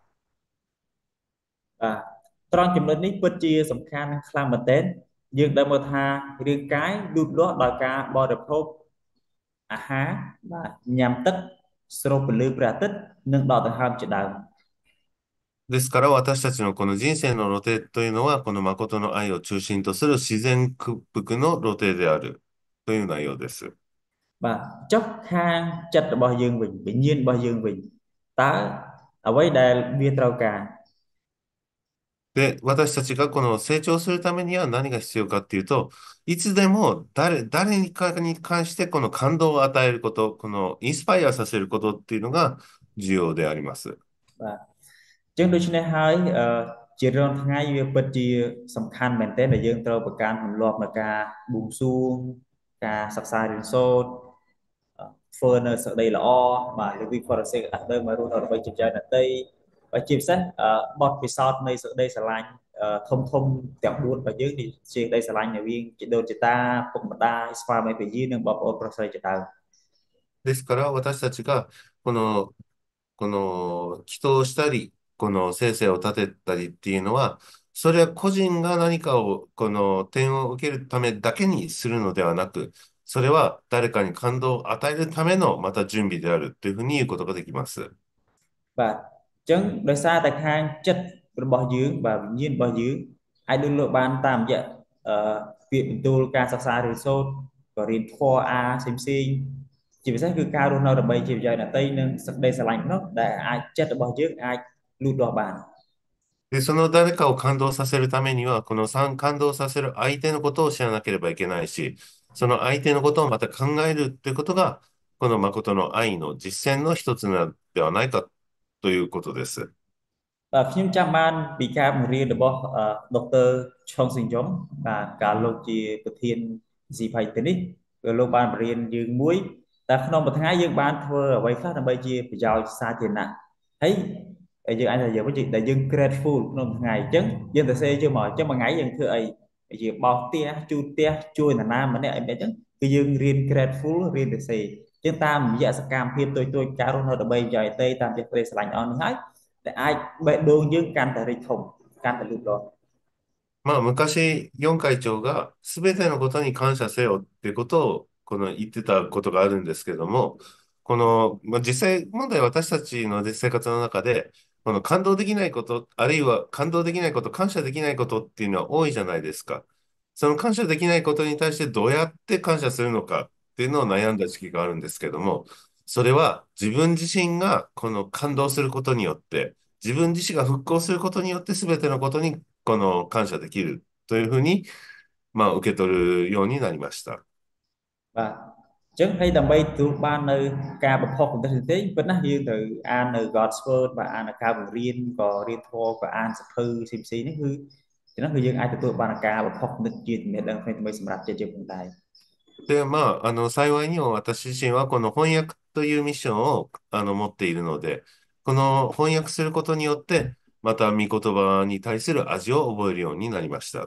បាទត្រង់ចំណុចនេះពិតជាសំខាន់ខ្លាំងមែនទែនយើងដឹងមកថារាងកាយលូតលាស់ដោយការបរិភោគអាហារបាទញ៉ាំទឹកស្រូបពន្លឺព្រះអាទិត្យនិងដកដង្ហើមជាដើមですから私たちのこの人生の露呈というのはこの誠の愛を中心とする自然屈服の露呈であるという内容です。 បាទចុះខាងចិត្តរបស់យើងវិញវិញ្ញាណរបស់យើងវិញតើអ្វីដែលវាត្រូវការで、私たちがこの成長するためには何が必要かっていうと、いつでも誰、誰にかに関してこの感動を与えること、このインスパイアさせることっていうのが重要であります。 បាទចឹងដូច្នេះហើយជារឿងថ្ងៃវាពិតជាសំខាន់មែនទែនដែលយើងត្រូវប្រកាន់ទម្លាប់នៃការបួងសួងការសិក្សារៀនសូត្រធ្វើនៅសេចក្តីល្អបាទ living for the sake of others មករស់នៅដើម្បីជាអ្នកតីបើជាពិសេសបទពិសោធន៍នៃសេចក្តីស្រឡាញ់ធំធំទាំងបួនរបស់យើងនេះជាសេចក្តីស្រឡាញ់រវាងជីដូនជីតាពុកម្ដាយស្វាមីភរិយានិងបងប្អូនប្រុសស្រីជាដើមですから私たちがこの、この祈祷したり、この聖世を立てたりっていうのは、それは個人が何かを、この点を受けるためだけにするのではなく、それは誰かに感動を与えるためのまた準備であるというふうに言うことができます。 បាទអញ្ចឹងដោយសារតែខាងចិត្តរបស់យើងបាទវិញ្ញាណរបស់យើងអាចលូតលាស់បានតាមរយៈអឺពាក្យបន្ទូលការសិក្សារៀនសូត្រក៏រៀនធម៌អាផ្សេងផ្សេងជាពិសេសគឺការរស់នៅដើម្បីជាប្រយោជន៍អ្នកតីនិងសេចក្តីស្រឡាញ់នោះដែលអាចចិត្តរបស់យើងអាចលូតលាស់បានで、その誰かを感動させるためには、この感動させる相手のことを知らなければいけないし、その相手のことをまた考えるということが、この誠の愛の実践の一つなのではないかということです。 បាទខ្ញុំចាំបានពីការបង្រៀនរបស់ដុកទ័រឆុងស៊ីងយ៉ុងបាទការលោកជាប្រធានស៊ីផៃទេនេះគឺលោកបានបង្រៀនយើងមួយតែក្នុងមួយថ្ងៃយើងបានធ្វើអ្វីខ្លះដើម្បីជាប្រយោជន៍សាធារណៈហើយយើងអាចថាយើងវិញដែលយើង grateful ក្នុងថ្ងៃអញ្ចឹងយើងទៅសេជើមកអញ្ចឹងមួយថ្ងៃយើងធ្វើអីយើងបោសផ្ទះជូតផ្ទះជួយនរណាម្នាក់អីអញ្ចឹងគឺយើងរៀន grateful រៀនទៅសេអញ្ចឹងតាមរយៈសកម្មភាពតូចតូចការរស់នៅដើម្បីប្រយោជន៍ទេតាមចិត្តព្រះស្រឡាញ់អស់នេះហើយតែអាចបេះដូងយើងកាន់តែរីកធំកាន់តែលូតលាស់まあ昔、ヨン会長が全てのことに感謝せよっていうことをこの言ってたことがあるんですけども、この、まあ、実際問題私たちの生活の中で、この感動できないこと、あるいは感動できないこと、感謝できないことっていうのは多いじゃないですか。その感謝できないことに対してどうやって感謝するのかっていうのを悩んだ時期があるんですけども、それは自分自身がこの感動することによって、自分自身が復興することによって全てのことにこの感謝できるというふうに、まあ、受け取るようになりました。 បាទអញ្ចឹងហើយដើម្បីទទួលបាននៅការបំផុសគំនិតទេប៉ុន្តែយើងត្រូវអាននៅ God's Word បាទអានការបង្រៀនក៏រៀនធម៌ក៏អានសភៅផ្សេងផ្សេងនេះគឺចំណុចគឺយើងអាចទទួលបានការបំផុសគំនិតជាចំណេះដឹងផ្សេងៗសម្រាប់ចិត្តយើងផងដែរで、まあ、あの、幸いにも私自身はこの翻訳というミッションをあの持っているので、この翻訳することによって、また御言葉に対する味を覚えるようになりました。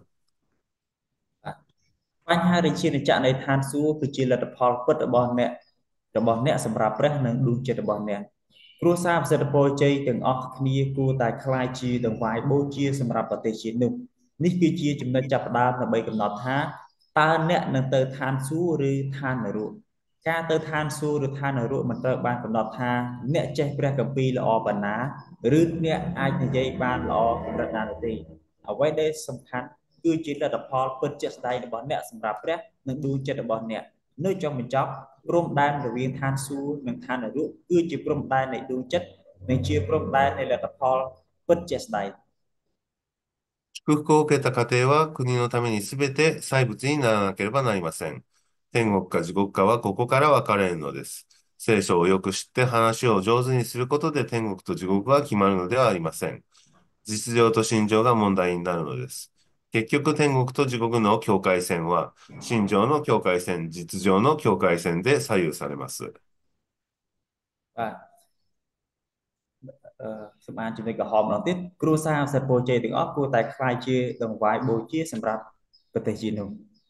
បញ្ហារាជាណាចក្រនៃឋានសួគ៌គឺជាលទ្ធផលពិតរបស់អ្នករបស់អ្នកសម្រាប់ព្រះនិងដួងចិត្តរបស់អ្នកគ្រួសារប្រសិទ្ធពរជ័យទាំងអស់គ្នាគួរតែខ្លាយជាដង្វាយបូជាសម្រាប់ប្រទេសជាតិនោះនេះគឺជាចំណុចចាប់ផ្ដើមដើម្បីកំណត់ថាតើអ្នកនឹងទៅឋានសួគ៌ឬឋាននរកការទៅឋានសួគ៌ឬឋាននរកមិនត្រូវបានកំណត់ថាអ្នកចេះព្រះគម្ពីរល្អប៉ុណ្ណាឬអ្នកអាចនិយាយបានល្អកម្រិតណានោះទេអ្វីដែលសំខាន់គឺជាលទ្ធផលពិតជាក់ស្ដែងរបស់អ្នកសម្រាប់ព្រះនិងដួងចិត្តរបស់អ្នកនៅចុងបញ្ចប់ព្រំដែនរវាងឋានសួគ៌និងឋាននរកគឺជាព្រំដែននៃដួងចិត្តនិងជាព្រំដែននៃលទ្ធផលពិតជាក់ស្ដែង祝福を受けた家庭は国のためにすべて祭物にならなければなりません。天国か地獄かはここから分かれるのです。聖書をよく知って話を上手にすることで天国と地獄は決まるのではありません。実情と心情が問題になるのです。結局、天国と地獄の境界線は、心情の境界線、実情の境界線で左右されます。 សម្អាតចំណុចក្រហមម្ដងទៀតគ្រួសារសិទ្ធិពរជ័យទាំងអស់គួរតែខ្លាយជាដង្វាយបូជាសម្រាប់ប្រទេសជាតិនោះ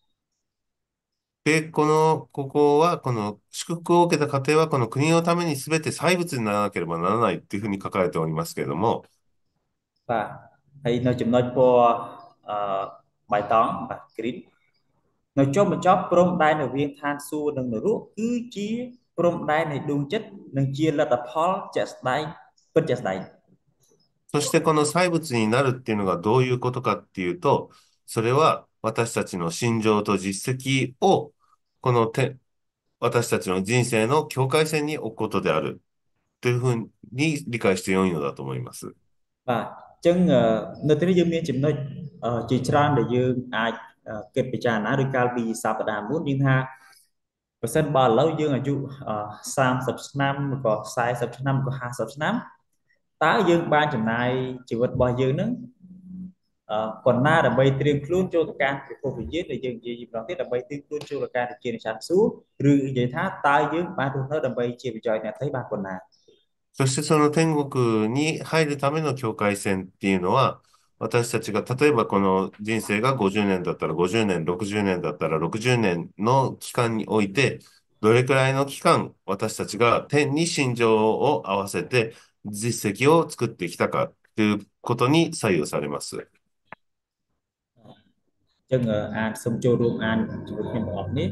で、この、ここは、この祝福を受けた家庭は、この国のために全て祭物にならなければならないっていうふうに書かれておりますけれども、 បាទហើយនៅចំណុចពណ៌អឺបៃតងបាទ green នៅចុងបញ្ចប់ព្រំដែនរវាងឋានសួគ៌និងនរកគឺជាព្រំដែននៃដួងចិត្តនិងជាលទ្ធផលជាក់ស្ដែងពិតជាក់ស្ដែងそしてこの祭物になるっていうのがどういうことかっていうと、それは私たちの心情と実績を、このて私たちの人生の境界線に置くことであるというふうに理解して良いのだと思います。 បាទអញ្ចឹងនៅទីនេះយើងមានចំណុចជាច្រើនដែលយើងអាចគិតពិចារណាឬកាលពីសប្តាហ៍មុនយើងថាបើសិនបើឥឡូវយើងអាយុសាមសិបឆ្នាំក៏សែសិបឆ្នាំក៏ហាសិបឆ្នាំតើយើងបានចំណាយជីវិតរបស់យើងនឹងប៉ុណ្ណាដើម្បីត្រៀមខ្លួនចូលទៅការពិភពវិញ្ញាណដែលយើងនិយាយម្ដងទៀតដើម្បីត្រៀមខ្លួនចូលទៅការជានិចានសួគ៌ឬនិយាយថាតើយើងបានរស់នៅដើម្បីជាប្រយោជន៍អ្នកផ្សេងបានប៉ុណ្ណាそしてその天国に入るための境界線っていうのは、私たちが例えばこの人生がごじゅうねんだったらごじゅうねん、ろくじゅうねんだったらろくじゅうねんの期間において、どれくらいの期間私たちが天に心情を合わせて実績を作ってきたかということに左右されます。 ចឹងអានសូមចូលរួមអានជាមួយខ្ញុំបងប្អូននេះ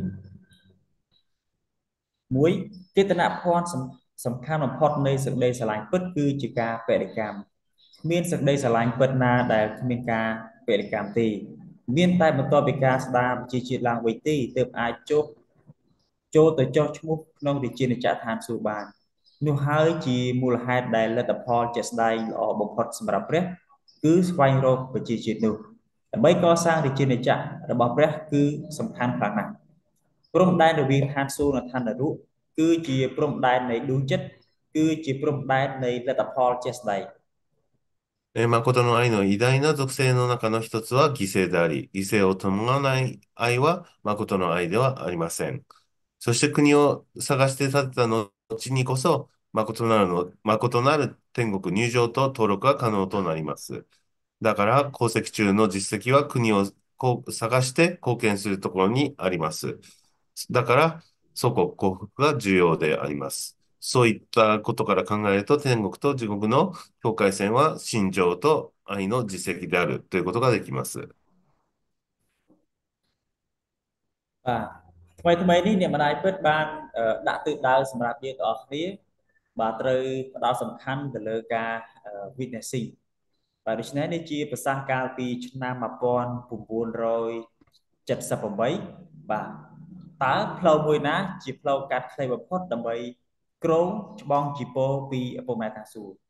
មួយចេតនភ័ណ្ឌសំខាន់បំផុតនៃសេចក្តីស្រឡាញ់ពិតគឺជាការបរិកម្មគ្មានសេចក្តីស្រឡាញ់ពិតណាដែលគ្មានការបរិកម្មទេមានតែបន្ទាប់ពីការស្ដារជាជាតិឡើងវិញទេទើបអាចជោគចូលទៅចោះឈ្មោះក្នុងវិជានិច្ចឋានសួគ៌បាននោះហើយជាមូលហេតុដែលលទ្ធផលជាក់ស្ដែងល្អបំផុតសម្រាប់ព្រះគឺស្វែងរកវិជាជាតិនោះដើម្បីកសាងវិជានិច្ចរបស់ព្រះគឺសំខាន់ខ្លាំងណាស់ព្រំដែនរវាងឋានសួគ៌និងឋាននរកគឺជាព្រំដែននៃដួងចិត្តគឺជាព្រំដែននៃលទ្ធផលជាក់ស្ដែង誠の愛の偉大な属性の中の一つは犠牲であり、犠牲を伴わない愛は誠の愛ではありません。そして国を探して立てた後にこそ、誠なるの、誠なる天国入場と登録が可能となります。だから、功績中の実績は国を探して貢献するところにあります。だから、祖国幸福が重要であります。そういったことから考えると、天国と地獄の境界線は心情と愛の実績であるということができます。 បាទថ្មីថ្មីនេះអ្នកម្ដាយពិតបានដាក់ទិសដៅសម្រាប់យើងទាំងអស់គ្នាបាទត្រូវផ្ដោតសំខាន់ទៅលើការ witnessing បាទដូច្នេះនេះជាប្រសាសន៍កាលពីឆ្នាំmột nghìn chín trăm bảy mươi támបាទតើផ្លូវមួយណាជាផ្លូវកាត់ខ្លីបំផុតដើម្បីក្រងច្បងជីពោពីឪពុកម្ដាយឋានសួគ៌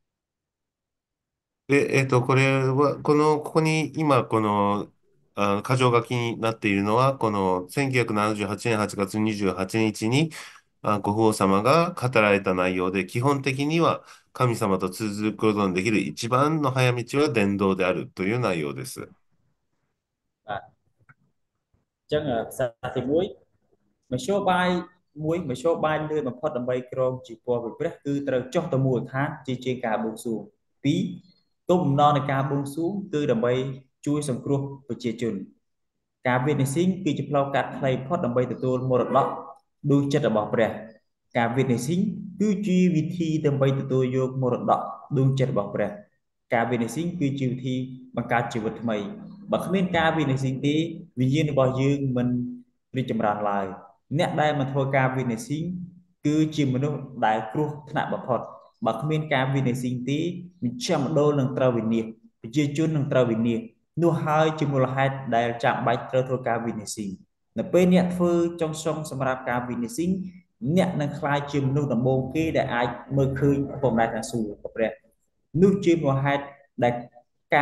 で、えっと、これは、この、ここに今、この、あ箇条書きになっているのは、このせんきゅうひゃくななじゅうはちねんはちがつにじゅうはちにちにあご父様が語られた内容で、基本的には神様と通ずることのできる一番の早道は伝道であるという内容です。 បាទអញ្ចឹងភាសាទីមួយមធ្យោបាយមួយមធ្យោបាយលឿនបំផុតដើម្បីក្រងជីពរវិព្រះគឺត្រូវចុះទៅមូលដ្ឋានជាជាងការបួងសួងពីរគោលបំណងនៃការបួងសួងគឺដើម្បីជួយសង្គ្រោះប្រជាជនការ witnessing គឺជាផ្លូវកាត់ខ្លីបំផុតដើម្បីទទួលមរតកដួងចិត្តរបស់ព្រះការ witnessing គឺជាវិធីដើម្បីទទួលយកមរតកដួងចិត្តរបស់ព្រះការ witnessing គឺជាវិធីបង្កើតជីវិតថ្មីបើគ្មានការ witnessing ទេវិញ្ញាណរបស់យើងមិនរីកចម្រើនឡើយអ្នកដែលមកធ្វើការ witnessing គឺជាមនុស្សដែលគ្រោះថ្នាក់បំផុតបើគ្មានការ witnessing ទេមជ្ឈមណ្ឌលនឹងត្រូវវិនាសប្រជាជននឹងត្រូវវិនាសនោះហើយជាមូលហេតុដែលចាំបាច់ត្រូវធ្វើការ witnessing នៅពេលអ្នកធ្វើចុងស្រុងសម្រាប់ការ witnessing អ្នកនឹងខ្លាចជាមនុស្សដំបូងគេដែលអាចមើលឃើញឪពុកម្ដាយឋានសួគ៌ព្រះនោះជាមូលហេតុដែលការ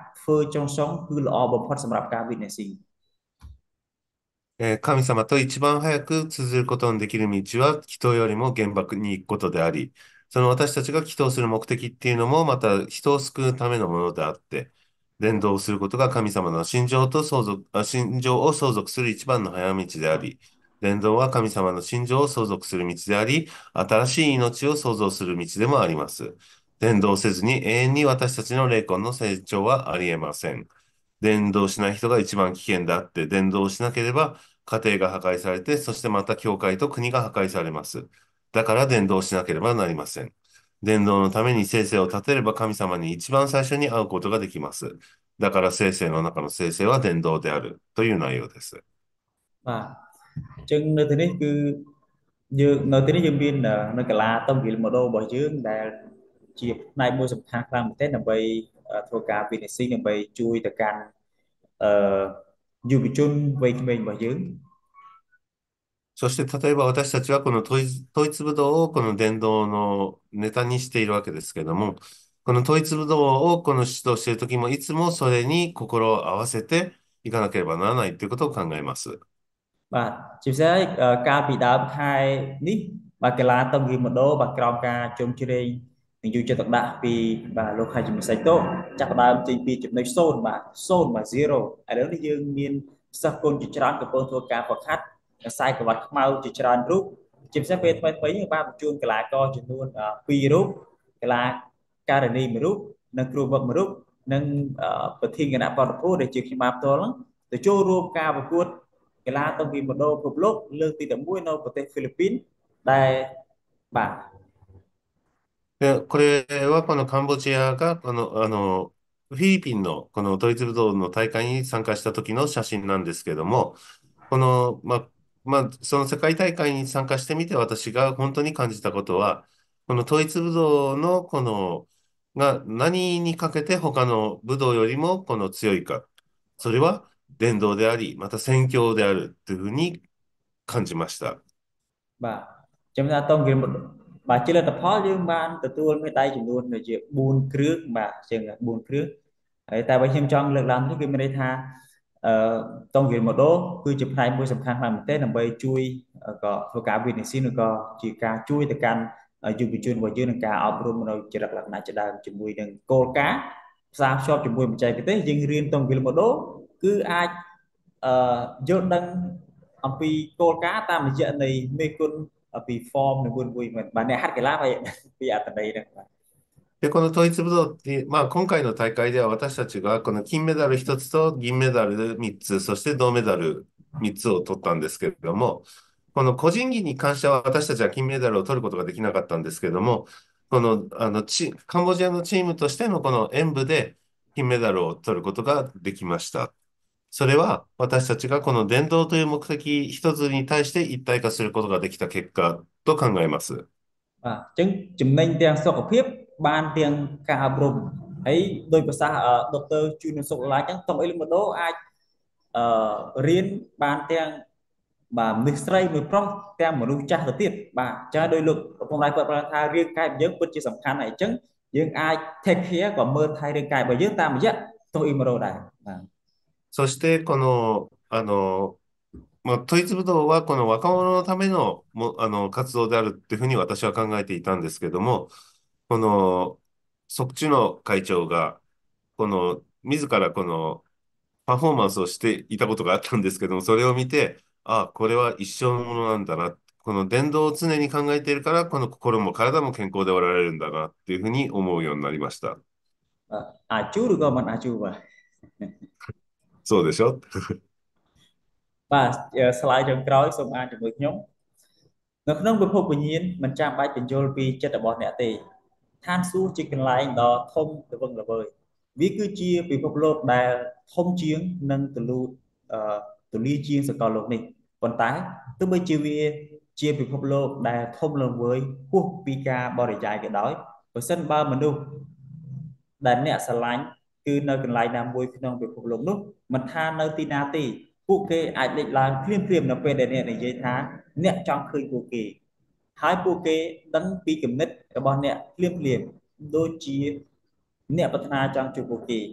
ធ្វើចុងសងគឺល្អបំផុតសម្រាប់ការ witnessing えー神様と一番早く通ずることのできる道は、祈祷よりも原爆に行くことであり、その私たちが祈祷する目的っていうのも、また人を救うためのものであって、伝道することが神様の心情と相続、あ心情を相続する一番の早道であり、伝道は神様の心情を相続する道であり、新しい命を創造する道でもあります。伝道せずに永遠に私たちの霊魂の成長はありえません。伝道しない人が一番危険であって、伝道しなければ家庭が破壊されて、そしてまた教会と国が破壊されます。だから伝道しなければなりません。伝道のために聖世を立てれば神様に一番最初に会うことができます。だから聖世の中の聖世は伝道であるという内容です。 បាទអញ្ចឹងនៅទីនេះគឺយើងនៅទីនេះយើងមាននៅកាឡាតុងវិលម៉ូដូរបស់យើងដែលជាផ្នែកមួយសំខាន់ខ្លាំងមែនទែនដើម្បីធ្វើការ witnessing ដើម្បីជួយទៅកាន់អឺយុវជនវ័យក្មេងរបស់យើងそして、例えば私たちはこの統一、統一武道をこの伝道のネタにしているわけですけども、この統一武道をこの指導しているときも、いつもそれに心を合わせていかなければならないということを考えます。 បាទជាពិសេសកាលពីដើមខែនេះបាទកីឡាតុងគីម៉ូដូបាទក្រោមការជុំជ្រែងនិងយកចិត្តទុកដាក់ពីបាទលោកហាជីមសេចតូចាប់ផ្ដើមចេញពីចំណុចศูนย์បាទศูนย์បាទ zero ឥឡូវនេះយើងមានសិស្សគុណជាច្រើនកំពុងធ្វើការហ្វឹកហាត់ខ្សែក្រវ៉ាត់ខ្មៅជាច្រើនរូបជាពិសេសពេលថ្មីថ្មីនេះបាទបញ្ជូនកីឡាករចំនួនពីររូបកីឡាករនីមួយរូបនិងគ្រូវឹកមួយរូបនិងប្រធានគណៈបដិភូដែលជាខ្ញុំបានផ្ទាល់ហ្នឹងទៅចូលរួមការប្រកួតកីឡាតុងគីម៉ូដូពិភពលោកលើកទីじゅういちនៅប្រទេសហ្វីលីពីនដែលបាទで、これはこのカンボジアが、この、あの、フィリピンのこのドイツ武道の大会に参加した時の写真なんですけども、この、まあ、まあ、その世界大会に参加してみて私が本当に感じたことは、この統一武道のこの、が何にかけて他の武道よりもこの強いか。それは伝道であり、また宣教であるというふうに感じました。 បាទចំណាតុងគីម៉ូដូបាទជាលទ្ធផលយើងបានទទួលមេដាយចំនួនជាបួនគ្រឿងបាទជាងបួនគ្រឿងហើយតែបើខ្ញុំចង់លើកឡើងនេះគឺមានន័យថាអឺតុងគីម៉ូដូគឺជាផ្នែកមួយសំខាន់ខ្លាំងមែនទែនដើម្បីជួយក៏ធ្វើការ witnessing ឬក៏ជាការជួយទៅកាន់យុវជនរបស់យើងក្នុងការអប់រំនៅចរិតលក្ខណៈជាដើមជាមួយនឹងគោលការណ៍ផ្សារភ្ជាប់ជាមួយបច្ចេកទេសយើងរៀនតុងគីម៉ូដូគឺអាចអឺយល់ដឹងអំពីគោលការណ៍តាមរយៈនៃមេគុណពី form នៃមួយមួយមិនបាទអ្នកហាត់កីឡាហើយពីអត្តន័យហ្នឹងបាទで、この統一武道って、まあ今回の大会では私たちがこの金メダル一つと銀メダル三つ、そして銅メダル三つを取ったんですけれども、この個人技に関しては私たちは金メダルを取ることができなかったんですけれども、この、あのチ、カンボジアのチームとしてのこの演武で金メダルを取ることができました。それは私たちがこの伝道という目的一つに対して一体化することができた結果と考えます。 បាទអញ្ចឹងចំណេញទាំងសុខភាពបានទាំងការអប់រំហើយដោយប្រសាសន៍ដុកទ័រជួយនឹងសុខឡាយអញ្ចឹងតុងអេលីម៉ូដូអាចអឺរៀនបានទាំងបាទមនុស្សស្រីមួយប្រុសទាំងមនុស្សចាស់ទៅទៀតបាទអញ្ចឹងដោយលោកប្រពន្ធដៃគាត់ប្រាប់ថារាងកាយរបស់យើងពិតជាសំខាន់ហើយអញ្ចឹងយើងអាច take care ក៏មើលថែរាងកាយរបស់យើងតាមរយៈតុងអេលីម៉ូដូដែរបាទそして、この、あの、まあ、統一武道はこの若者のための、も、あの、活動であるっていうふうに私は考えていたんですけども、この、そっちの会長が、この、自らこの、パフォーマンスをしていたことがあったんですけども、それを見て、あ、これは一生のものなんだな。この伝道を常に考えているから、この心も体も健康でおられるんだなっていうふうに思うようになりました。 あ、ជូルがまだជូルは。 そうでしょបាទស្លាយចុងក្រោយសូមអានជាមួយខ្ញុំនៅក្នុងពិភពវិញ្ញាណមិនចាំបាច់បញ្យល់ពីចិត្តរបស់អ្នកទេឋានសួគ៌ជាកន្លែងដ៏ធំល្វឹងល្វើយវាគឺជាពិភពលោកដែលធំជាងនិងទូលទូលាយជាងសកលលោកនេះប៉ុន្តែទោះបីជាវាជាពិភពលោកដែលធំល្វើយហួសពីការបរិយាយក៏ដោយបើសិនបើមនុស្សដែលអ្នកស្រឡាញ់គឺនៅកន្លែងណាមួយក្នុងពិភពលោកនោះមិនថានៅទីណាទេពួកគេអាចលេចឡើងភ្លាមភ្លាមនៅពេលដែលអ្នកនិយាយថាអ្នកចង់ឃើញពួកគេហើយពួកគេដឹងពីគំនិតរបស់អ្នកភ្លាមភ្លាមដូចជាអ្នកប្រាថ្នាចង់ជួបពួកគេ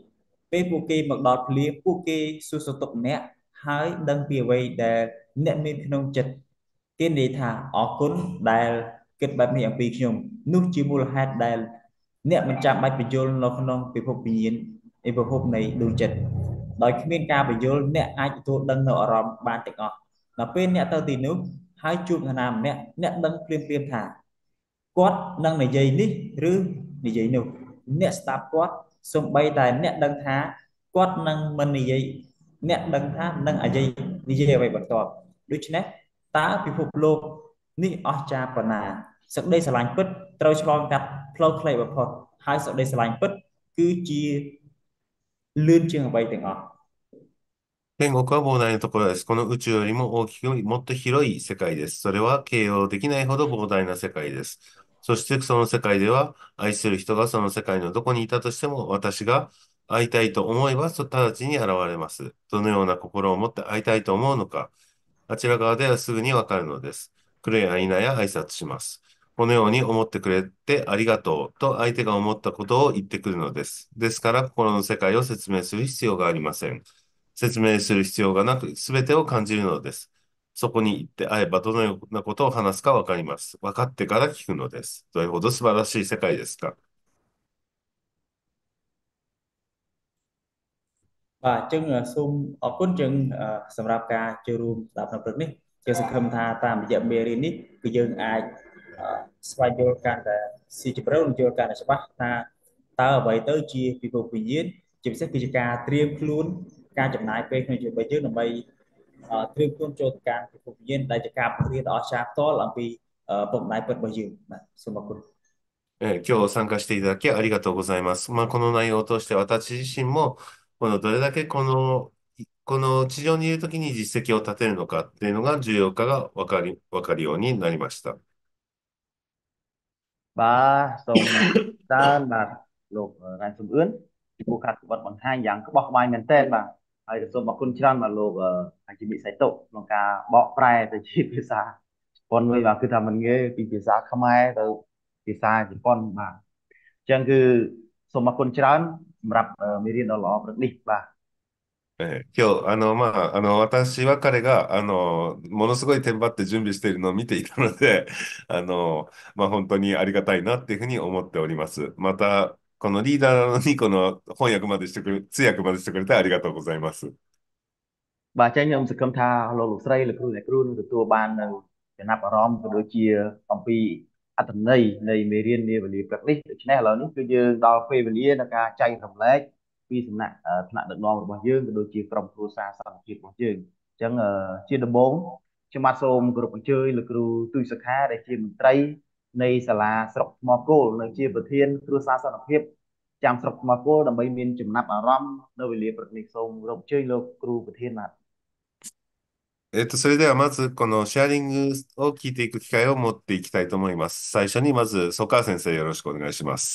ពេលពួកគេមកដល់ភ្លាមពួកគេសួរសុខទុក្ខអ្នកហើយដឹងពីអ្វីដែលអ្នកមានក្នុងចិត្តគេនិយាយថាអរគុណដែលគិតបែបនេះអំពីខ្ញុំនោះជាមូលហេតុដែលអ្នកមិនចាំបាច់បញ្យល់នៅក្នុងពិភពវិញ្ញាណឯពិភពនៃដួងចិត្តដោយគ្មានការបញ្យល់អ្នកអាចទទួលដឹងនៅអារម្មណ៍បានទាំងអស់ដល់ពេលអ្នកទៅទីនោះហើយជួបនរណាម្នាក់អ្នកដឹងភ្លាមភ្លាមថាគាត់នឹងនិយាយនេះឬនិយាយនោះអ្នកស្ដាប់គាត់សំបីតែអ្នកដឹងថាគាត់នឹងមិននិយាយអ្នកដឹងថានឹងអាយនិយាយអ្វីបន្ទាប់ដូច្នេះតើពិភពលោកនេះអស្ចារ្យប៉ុណ្ណាសេចក្តីស្រឡាញ់ពិតត្រូវឆ្លងកាត់ផ្លូវខ្លីបំផុតហើយសេចក្តីស្រឡាញ់ពិតគឺជាលឿនជាងអ្វីទាំងអស់天国は膨大なところです。この宇宙よりも大きく、もっと広い世界です。それは形容できないほど膨大な世界です。そしてその世界では、愛する人がその世界のどこにいたとしても、私が会いたいと思えば、直ちに現れます。どのような心を持って会いたいと思うのか、あちら側ではすぐにわかるのです。来るや否や挨拶します。このように思ってくれてありがとうと相手が思ったことを言ってくるのです。ですから、心の世界を説明する必要がありません。説明する必要がなく、すべてを感じるのです。そこに行って会えばどのようなことを話すかわかります。分かってから聞くのです。どれほど素晴らしい世界ですか。 បាទអញ្ចឹងសូមអរគុណចឹងសម្រាប់ការចូលរួមស្ដាប់នៅព្រឹកនេះជាសង្ឃឹមថាតាមរយៈមេរៀននេះគឺយើងអាចស្វែងយល់កាន់តែស៊ីជម្រៅនិងយល់កាន់តែច្បាស់ថាតើអ្វីទៅជាពិភពវិញ្ញាណជាពិសេសគឺជាការត្រៀមខ្លួនការចំណាយពេលក្នុងជីវិតរបស់យើងដើម្បីត្រៀមខ្លួនចូលទៅកាន់ពិភពវិញ្ញាណដែលជាការបង្រៀនដ៏អស្ចារ្យផ្ទាល់អំពីពុកម្ដាយពិតរបស់យើងបាទសូមអរគុណえー今日参加していただきありがとうございます。まあ、この内容を通して私自身も、このどれだけこの、この地上にいるときに実績を立てるのかっていうのが重要かがわかり、わかるようになりました。 បាទសូមច្រើនបាទលោករ៉ានសំអឿនពីពួកខាត់ក្បត់បង្ហាញយ៉ាងក្បោះក្បាយមែនទែនបាទហើយក៏សូមអរគុណច្រើនបាទលោកអាជីមិសៃតុក្នុងការបកប្រែទៅជាភាសាជប៉ុនវិញបាទគឺថាមិនងាយពីភាសាខ្មែរទៅភាសាជប៉ុនបាទអញ្ចឹងគឺសូមអរគុណច្រើនសម្រាប់មេរៀនដ៏ល្អព្រឹកនេះបាទえー今日、あの、まあ、あの、私は彼が、あの、ものすごいテンパって準備しているのを見ていたので、あの、まあ、本当にありがたいなっていうふうに思っております。また、このリーダーなのに、この翻訳までしてくれ、通訳までしてくれてありがとうございます。 បាទអញ្ចឹងខ្ញុំសង្ឃឹមថាលោកលោកស្រីលោកគ្រូអ្នកគ្រូនឹងទទួលបាននៅចំណាប់អារម្មណ៍ក៏ដូចជាអំពីអត្ថន័យនៃមេរៀននាវេលាព្រឹកនេះដូច្នេះឥឡូវនេះគឺយើងដល់ពេលវេលានៃការចែករំលែកពីសំណាក់ថ្នាក់ដឹកនាំរបស់យើងក៏ដូចជាក្រុមគ្រួសារសន្តិភាពរបស់យើងអញ្ចឹងជាដំបូងខ្ញុំបាទសូមគោរពអញ្ជើញលោកគ្រូទូចសុខាដែលជាមន្ត្រីនៃសាលាស្រុកថ្មគោលនិងជាប្រធានគ្រួសារសន្តិភាពចាំស្រុកថ្មគោលដើម្បីមានចំណាប់អារម្មណ៍នៅវេលាព្រឹកនេះសូមគោរពអញ្ជើញលោកគ្រូប្រធានបាទえっと、それではまず、このシェアリングを聞いていく機会を持っていきたいと思います。最初に、まず、曽川先生、よろしくお願いします。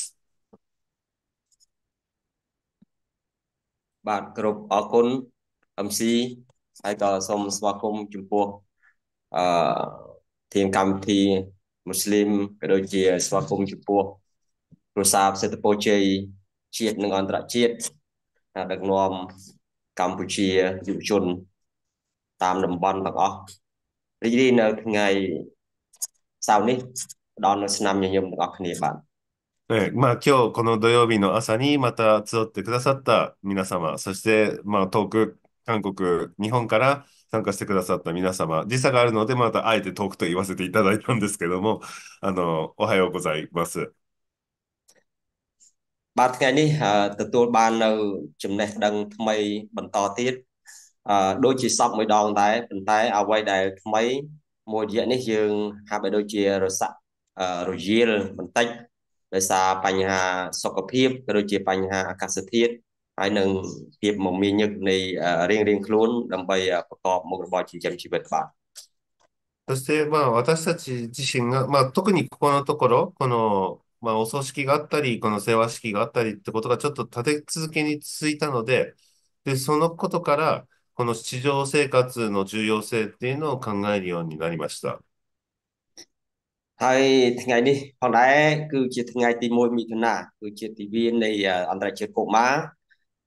បាទគ្រប់អរគុណ em xê ហើយក៏សូមស្វាគមន៍ចំពោះអឺทีมកម្មវិធីមូស្លីមក៏ដូចជាស្វាគមន៍ចំពោះគ្រួសារសេដ្ឋពរជ័យជាតិនិងអន្តរជាតិដឹកនាំកម្ពុជាយុវជនតាមតំបន់ទាំងអស់រីករាយនៅថ្ងៃសៅរ៍នេះផ្ដល់នូវស្នាមញញឹមទាំងអស់គ្នាបាទえーまあ、今日この土曜日の朝にまた集ってくださった皆様、そして、まあ、遠く、韓国、日本から参加してくださった皆様、時差があるので、またあえて遠くと言わせていただいたんですけども、あの、おはようございます。 បាទថ្ងៃនេះទទួលបាននៅចំណេះដឹងថ្មីបន្តទៀតអឺដូចជាសពមួយដងដែរប៉ុន្តែអ្វីដែលថ្មីមួយរយៈនេះយើងហាក់បីដូចជារស័ករយាលបន្តិចដោយសារបញ្ហាសុខភាពក៏ដូចជាបញ្ហាអាកាសធាតុហើយនឹងភាពមមាញឹកនៃរៀងរៀងខ្លួនដើម្បីប្រកបមុខរបរចិញ្ចឹមជីវិតបាទそして、まあ、私たち自身が、まあ、特にここのところ、この、まあ、お葬式があったり、この世話式があったりってことがちょっと立て続けに続いたので、で、そのことから、この地上生活の重要性っていうのを考えるようになりました。 ហើយថ្ងៃនេះផងដែរគឺជាថ្ងៃទីមួយមិថុនាគឺជាទិវានៃអន្តរជាតិកុមារ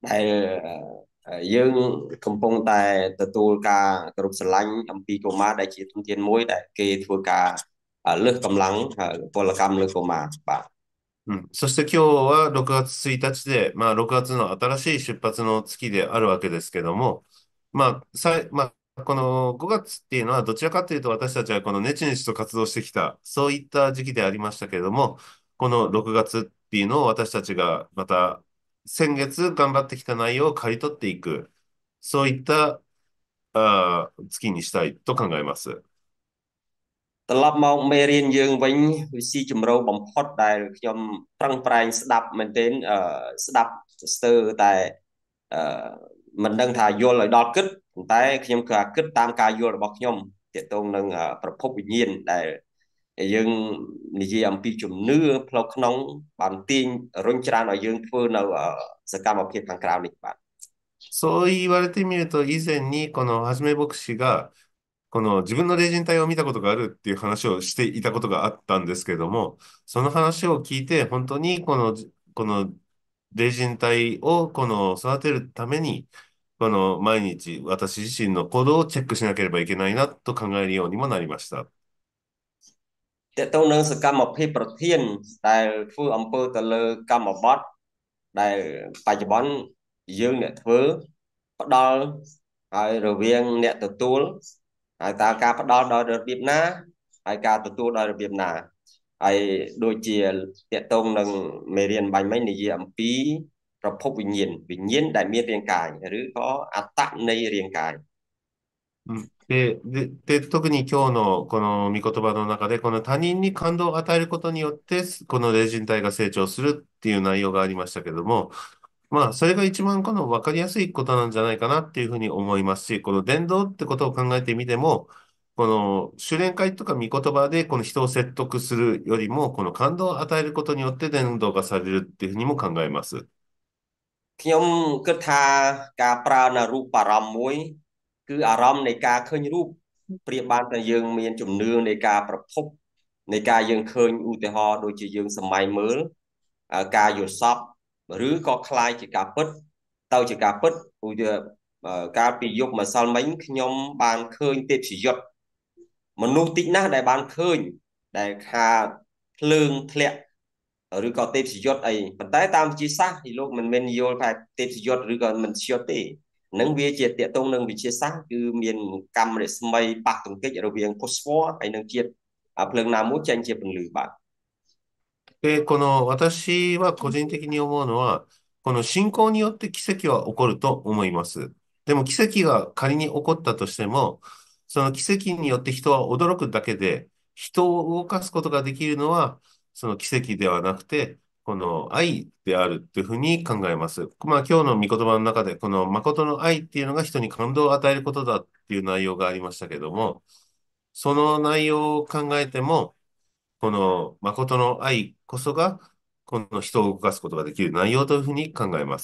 ដែលយើងកំពុងតែទទួលការគោរពស្រឡាញ់អំពីកុមារដែលជាធនធានមួយដែលគេធ្វើការលើសកម្លាំងពលកម្មលើកុមារបាទうん、そして今日はろくがつついたちで、まあ、ろくがつの新しい出発の月であるわけですけども、まあ、さい、まあ、このごがつっていうのはどちらかというと私たちはこのネチネチと活動してきた、そういった時期でありましたけれども、このろくがつっていうのを私たちがまた先月頑張ってきた内容を刈り取っていく、そういったあ月にしたいと考えます。 ត្រឡប់មកមេរៀនយើងវិញវាស៊ីជម្រៅបំផុតដែលខ្ញុំប្រឹងប្រែងស្ដាប់មែនទែនអឺស្ដាប់ស្ទើរតែអឺមិនដឹងថាយល់ឲ្យដល់គិតប៉ុន្តែខ្ញុំគឺគិតតាមការយល់របស់ខ្ញុំទាក់ទងនឹងប្រភពវិញ្ញាណដែលយើងនិយាយអំពីជំនឿផ្លូវក្នុងបានទាញរុញច្រានឲ្យយើងធ្វើនៅសកម្មភាពខាងក្រៅនេះបាទそう言われてみると、以前にこのはじめ牧師が、この自分の霊人体を見たことがあるっていう話をしていたことがあったんですけども、その話を聞いて、本当にこの、この霊人体をこの育てるために、この毎日私自身の行動をチェックしなければいけないなと考えるようにもなりました。 តើតើនឹងសកម្មភាពប្រធានដែលធ្វើអំពើទៅលើកម្មបត្តិដែលបច្ចុប្បន្នយើងអ្នកធ្វើផ្ដល់ហើយរវាងអ្នកទទួលហើយតើការផ្ដល់ដោយរបៀបណាហើយការទទួលដោយរបៀបណាហើយដូចជាតកតងនឹងមេរៀនបាញ់មិញនិយាយអំពីប្រភពវិញ្ញាណវិញ្ញាណដែលមានរាងកាយឬក៏អត្តនៃរាងកាយで、で、で、特に今日のこの御言葉の中で、この他人に感動を与えることによって、この霊人体が成長するっていう内容がありましたけども、まあ、それが一番この分かりやすいことなんじゃないかなっていうふうに思いますし、この伝道ってことを考えてみても、この修練会とか御言葉でこの人を説得するよりも、この感動を与えることによって伝道がされるっていうふうにも考えます。 ខ្ញុំគិតថាការប្រើនៅរូបអារម្មណ៍មួយគឺអារម្មណ៍នៃការឃើញរូបប្រៀបបានតែយើងមានជំនឿនៃការប្រភពនៃការយើងឃើញឧទាហរណ៍ដូចជាយើងសម័យមើលការយល់សប្តិឬក៏คล้ายជាការពិតទៅជាការពិតឧទាហរណ៍កាលពីយប់ម្សិលមិញខ្ញុំបានឃើញទេពសយុទ្ធមនុស្សតិចណាស់ដែលបានឃើញដែលថាភ្លើងធ្លាក់ឬក៏ទេពសយុទ្ធអីប៉ុន្តែតាមវិទ្យាសាស្ត្រលោកមិនមែនយល់ថាទេពសយុទ្ធឬក៏មិនសយុទ្ធទេនឹងវាជាតកតងនឹងវិទ្យាសាស្ត្រគឺមានកម្មរស្មីប៉ះទង្គិចរវាងផូស្វ័រហើយនឹងជាតិភ្លើងណាមួយចេញជាពន្លឺបាទで、この私は個人的に思うのは、この信仰によって奇跡は起こると思います。でも奇跡が仮に起こったとしても、その奇跡によって人は驚くだけで、人を動かすことができるのは、その奇跡ではなくて、この愛であるっていうふうに考えます。まあ今日の御言葉の中で、この誠の愛っていうのが人に感動を与えることだっていう内容がありましたけども、その内容を考えても、この誠の愛こそが、この人を動かすことができる内容というふうに考えます。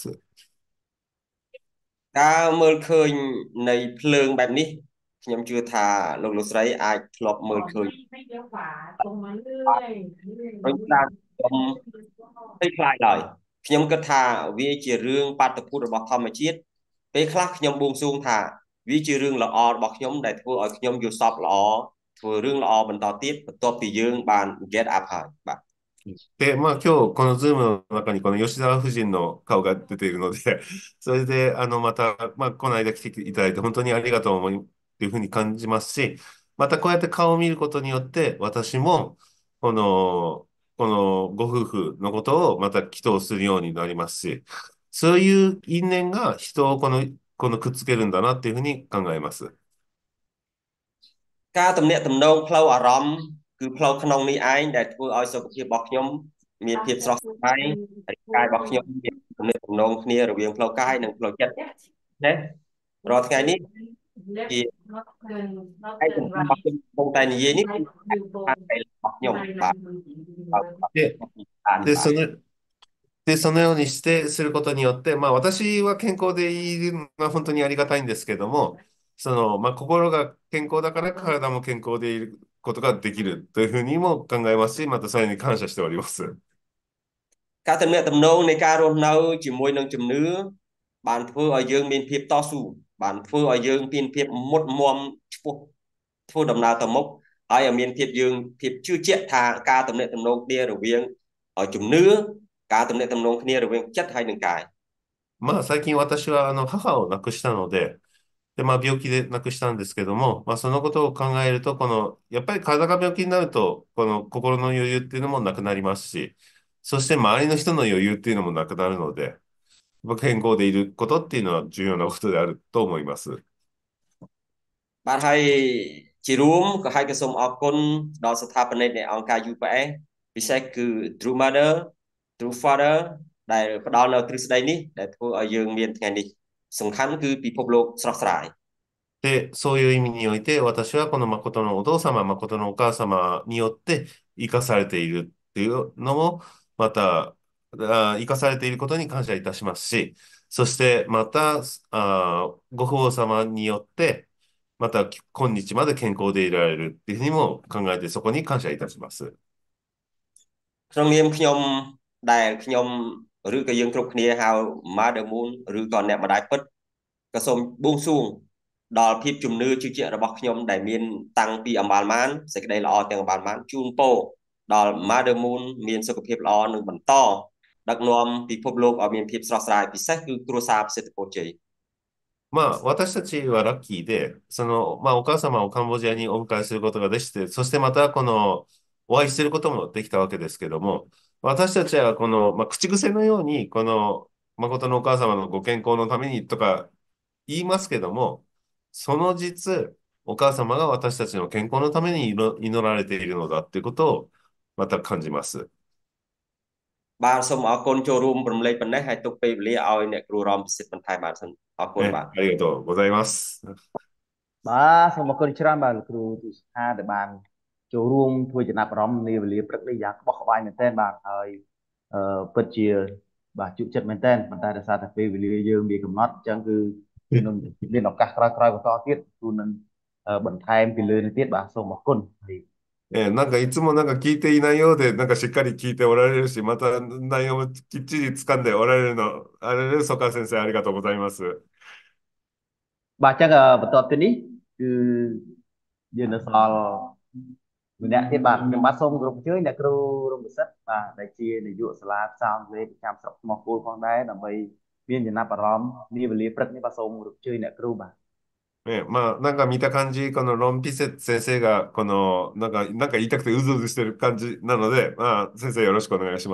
ការមើលឃើញនៃភ្លើងបែបនេះខ្ញុំជឿថាលោកលោកស្រីអាចធ្លាប់មើលឃើញព្រោះតាមខ្ញុំពេកខ្លាចឡើយខ្ញុំគិតថាវាជារឿងបាតុភូតរបស់ធម្មជាតិពេលខ្លះខ្ញុំបួងសួងថាវាជារឿងល្អរបស់ខ្ញុំដែលធ្វើឲ្យខ្ញុំយល់សប្តិល្អធ្វើរឿងល្អបន្តទៀតបន្ទាប់ពីយើងបាន get up ហើយបាទで、まあ今日このズームの中にこの吉沢夫人の顔が出ているので、それであのまた、まあこの間来ていただいて本当にありがとう思いっていうふうに感じますし、またこうやって顔を見ることによって私もこの、このご夫婦のことをまた祈祷するようになりますし、そういう因縁が人をこの、このくっつけるんだなっていうふうに考えます。 ការតំណាក់តំណងផ្លូវអារម្មណ៍គឺផ្លូវក្នុងនេះឯងដែលធ្វើឲ្យសុខភាពរបស់ខ្ញុំមានភាពស្រស់ស្រាយហើយកាយរបស់ខ្ញុំមានទំនាក់ទំនងគ្នារវាងផ្លូវកាយនិងផ្លូវចិត្តណារាល់ថ្ងៃនេះជាឯកសាររបស់ខ្ញុំកំពុងតែនិយាយនេះគឺរបស់ខ្ញុំបាទで、その、で、そのようにしてすることによって、まあ私は健康でいるのは本当にありがたいんですけども、その、まあ心が健康だから体も健康でいることができるというふうにも考えますし、またそれに感謝しております。 ការតំណាក់តំណងនៃការរស់នៅជាមួយនឹងជំនឿបានធ្វើឲ្យយើងមានភាពតស៊ូបានធ្វើឲ្យយើងមានភាពមុតមមឆ្ពោះធ្វើដំណើរទៅមុខហើយឲ្យមានភាពយើងភាពជឿជាក់ថាការទំនាក់ទំនងគ្នារវាងជំនឿការទំនាក់ទំនងគ្នារវាងចិត្តហើយនឹងកាយまあ最近私はあの母を亡くしたので、で、まあ病気で亡くしたんですけども、まあそのことを考えると、この、やっぱり体が病気になると、この心の余裕っていうのもなくなりますし、そして周りの人の余裕っていうのもなくなるので、健康でいることっていうのは重要なことであると思います。 បាទហើយជារួមក៏ហើយក៏សូមអរគុណដល់ស្ថាបនិកនៃអង្គការ ยู พี เอส ពិសេសគឺ True Mother True Father ដែលផ្ដល់នៅទ្រឹស្ដីនេះដែលធ្វើឲ្យយើងមានថ្ងៃនេះសំខាន់គឺពិភពលោកស្រស់ស្រាយで、そういう意味において、私はこの誠のお父様、誠のお母様によって生かされているっていうのも、また、あ生かされていることに感謝いたしますし、そしてまた、あご父母様によって、また今日まで健康でいられるっていうふうにも考えて、そこに感謝いたします。 ក្នុងនាមខ្ញុំដែលខ្ញុំឬក៏យើងគ្រប់គ្នាហៅ Mother Moon ឬក៏អ្នកម្ដាយពិតក៏សូមបួងសួងដល់ភាពជំនឿជឿជាក់របស់ខ្ញុំដែលមានតាំងពីអម្បាលម៉ានសេចក្តីល្អទាំងអម្បាលម៉ានជូនពរដល់ Mother Moon មានសុខភាពល្អនិងបន្តដឹកនាំពិភពលោកឲ្យមានភាពស្រស់ស្រាយពិសេសគឺគ្រួសារប្រសិទ្ធពរជ័យまあ、私たちはラッキーで、その、まあ、お母様をカンボジアにお迎えすることができて、そしてまた、この、お会いすることもできたわけですけども、私たちは、この、まあ、口癖のように、この、誠のお母様のご健康のためにとか言いますけども、その実、お母様が私たちの健康のために祈られているのだっていうことを、また感じます。 បាទសូមអរគុណចូលរួមរំលែកប៉ុណ្ណេះហើយទុកពេលវេលាឲ្យអ្នកគ្រូរំពិសិដ្ឋបន្ថែមបាទអរគុណបាទありがとうございます。 បាទសូមអរគុណច្រើនបាទលោកគ្រូទស្សនាដែលបានចូលរួមធ្វើចំណាប់អារម្មណ៍នាវេលាព្រឹកនេះយ៉ាងក្បោះក្បាយមែនទែនបាទហើយអឺពិតជាបាទជក់ចិត្តមែនទែនប៉ុន្តែដោយសារតែពេលវេលាយើងមានកំណត់អញ្ចឹងគឺគឺនឹងមានឱកាសក្រោយៗបន្តទៀតគ្រូនឹងបន្ថែមពីលើនេះទៀតបាទសូមអរគុណえー、なんかいつもなんか聞いていないようで、なんかしっかり聞いておられるし、また内容もきっちり掴んでおられるの、あれです、曽我先生、ありがとうございます。 បាទអញ្ចឹងបន្ទាប់ពីនេះគឺយើងនៅសល់ម្នាក់ទៀតបាទខ្ញុំបាទសូមគោរពអញ្ជើញអ្នកគ្រូរំពិសិដ្ឋបាទដែលជានាយកសាលាភាសាអង់គ្លេសប្រចាំស្រុកថ្មគោលផងដែរដើម្បីមានចំណាប់អារម្មណ៍នាវេលាព្រឹកនេះបាទសូមគោរពអញ្ជើញអ្នកគ្រូបាទえ、まあ、なんか見た感じ、このロンピセ先生が、この、なんか、なんか言いたくてうずうずしてる感じなので、まあ、先生よろしくお願いします。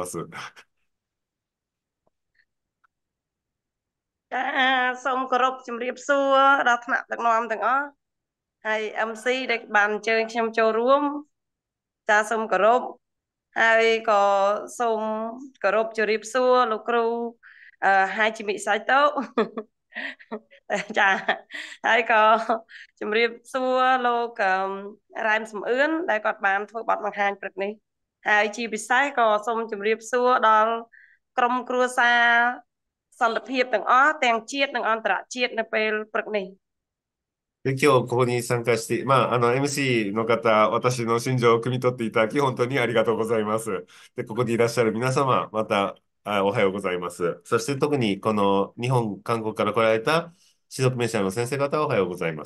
ចាសូមគោរពជំរាបសួរដល់ថ្នាក់ដឹកនាំទាំងអស់ហើយ em xê ដែលបានអញ្ជើញខ្ញុំចូលរួមចាសូមគោរពហើយក៏សូមគោរពជម្រាបសួរលោកគ្រូអឺហាជីមិសៃតូចាហើយក៏ជំរាបសួរលោករ៉ែមសំអឿនដែលគាត់បានធ្វើបទបង្ហាញព្រឹកនេះហើយជាពិសេសក៏សូមជំរាបសួរដល់ក្រុមគ្រួសារសន្តិភាពទាំងអស់ទាំងជាតិនិងអន្តរជាតិនៅពេលព្រឹកនេះで、今日ここに参加して、まあ、あの、エムシー の方、私の心情を汲み取っていただき、本当にありがとうございます。で、ここにいらっしゃる皆様、また、あおはようございます。そして特に、この日本、韓国から来られた、士族名者の先生方、おはようございます。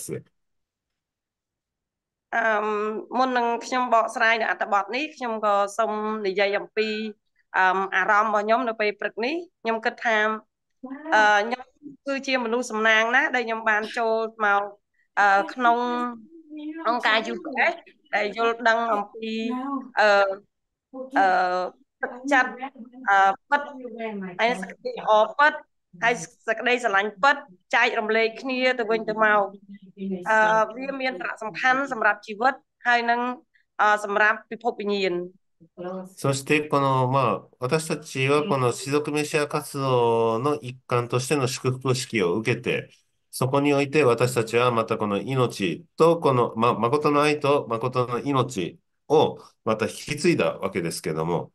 អឺមុននឹងខ្ញុំបកស្រាយនៅអត្ថបទនេះខ្ញុំក៏សូមនិយាយអំពីអឺអារម្មណ៍របស់ខ្ញុំនៅពេលព្រឹកនេះខ្ញុំគិតថាអឺខ្ញុំគឺជាមនុស្សសំណាងណាដែលខ្ញុំបានចូលមកអឺក្នុងអង្គការ ยู พี เอส ដែលយល់ដឹងអំពីអឺអឺទឹកចិត្តអឺពិតហើយសក្តិល្អពិតហើយសក្តិស្រឡាញ់ពិតចែករំលែកគ្នាទៅវិញទៅមកអឺវាមានសារៈសំខាន់សម្រាប់ជីវិតហើយនឹងសម្រាប់ពិភពវិញ្ញាណそして、この、まあ、私たちはこの士族メシア活動の一環としての祝福式を受けて、そこにおいて私たちはまたこの命と、この、ま、誠の愛と誠の命をまた引き継いだわけですけども。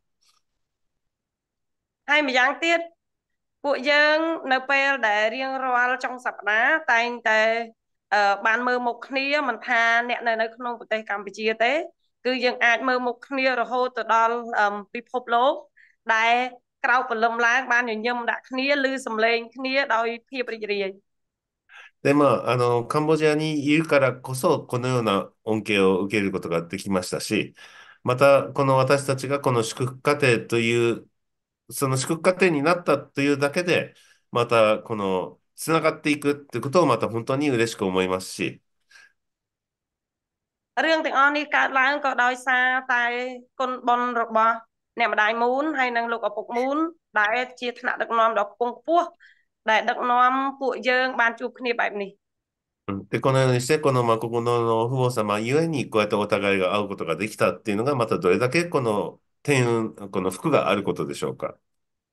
ហើយម្យ៉ាងទៀតពួកយើងនៅពេលដែលរៀងរាល់ចុងសប្តាហ៍តែងតែបានមើលមុខគ្នាមិនថាអ្នកនៅនៅក្នុងប្រទេសកម្ពុជាទេគឺយើងអាចមើលមុខគ្នារហូតទៅដល់ពិភពលោកដែលក្រៅព្រលឹមឡើងបានញញឹមដាក់គ្នាឮសំឡេងគ្នាដោយភាពរីករាយで、まあ、あの、カンボジアにいるからこそ、このような恩恵を受けることができましたし、また、この私たちがこの祝福家庭という、その祝福家庭になったというだけで、また、この、つながっていくっていうことをまた本当に嬉しく思いますし、 រឿងទាំងអស់នេះកើតឡើងក៏ដោយសារតែគុណបុណ្យរបស់អ្នកម្ដាយមូនហើយនិងលោកឪពុកមូនដែលជាថ្នាក់ដឹកនាំដ៏ខ្ពង់ខ្ពស់ដែលដឹកនាំពួកយើងបានជួបគ្នាបែបនេះで、このようにして、この誠の父母様ゆえに、こうやってお互いが会うことができたっていうのが、またどれだけこの天運、この福があることでしょうか。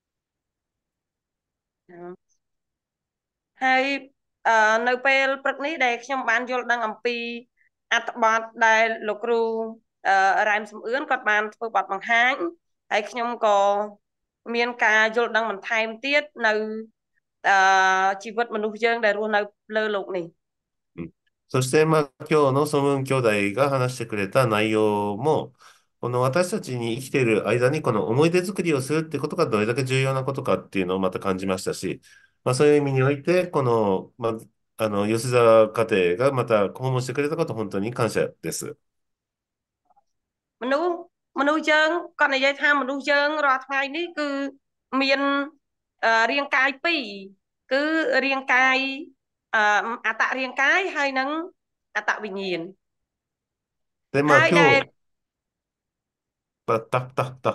ហើយនៅពេលព្រឹកនេះដែលខ្ញុំបានយល់ដឹងអំពីអត្ថបទដែលលោកគ្រូរ៉ែមសំអឿនគាត់បានធ្វើបទបង្ហាញហើយខ្ញុំក៏មានការយល់ដឹងបន្ថែមទៀតនៅជីវិតមនុស្សយើងដែលរស់នៅលើโลกនេះそして、まあ、今日のソムン兄弟が話してくれた内容も、この私たちに生きている間にこの思い出作りをするってことがどれだけ重要なことかっていうのをまた感じましたし、まあ、そういう意味において、この、まあ、あの、吉沢家庭がまた訪問してくれたこと、本当に感謝です。 មនុស្សមនុស្សយើងគាត់និយាយថាមនុស្សយើងរាល់ថ្ងៃនេះគឺមានរាងកាយពីរគឺរាងកាយអត្តរាងកាយហើយនិងអត្តវិញ្ញាណで、まあ、今日、たたたた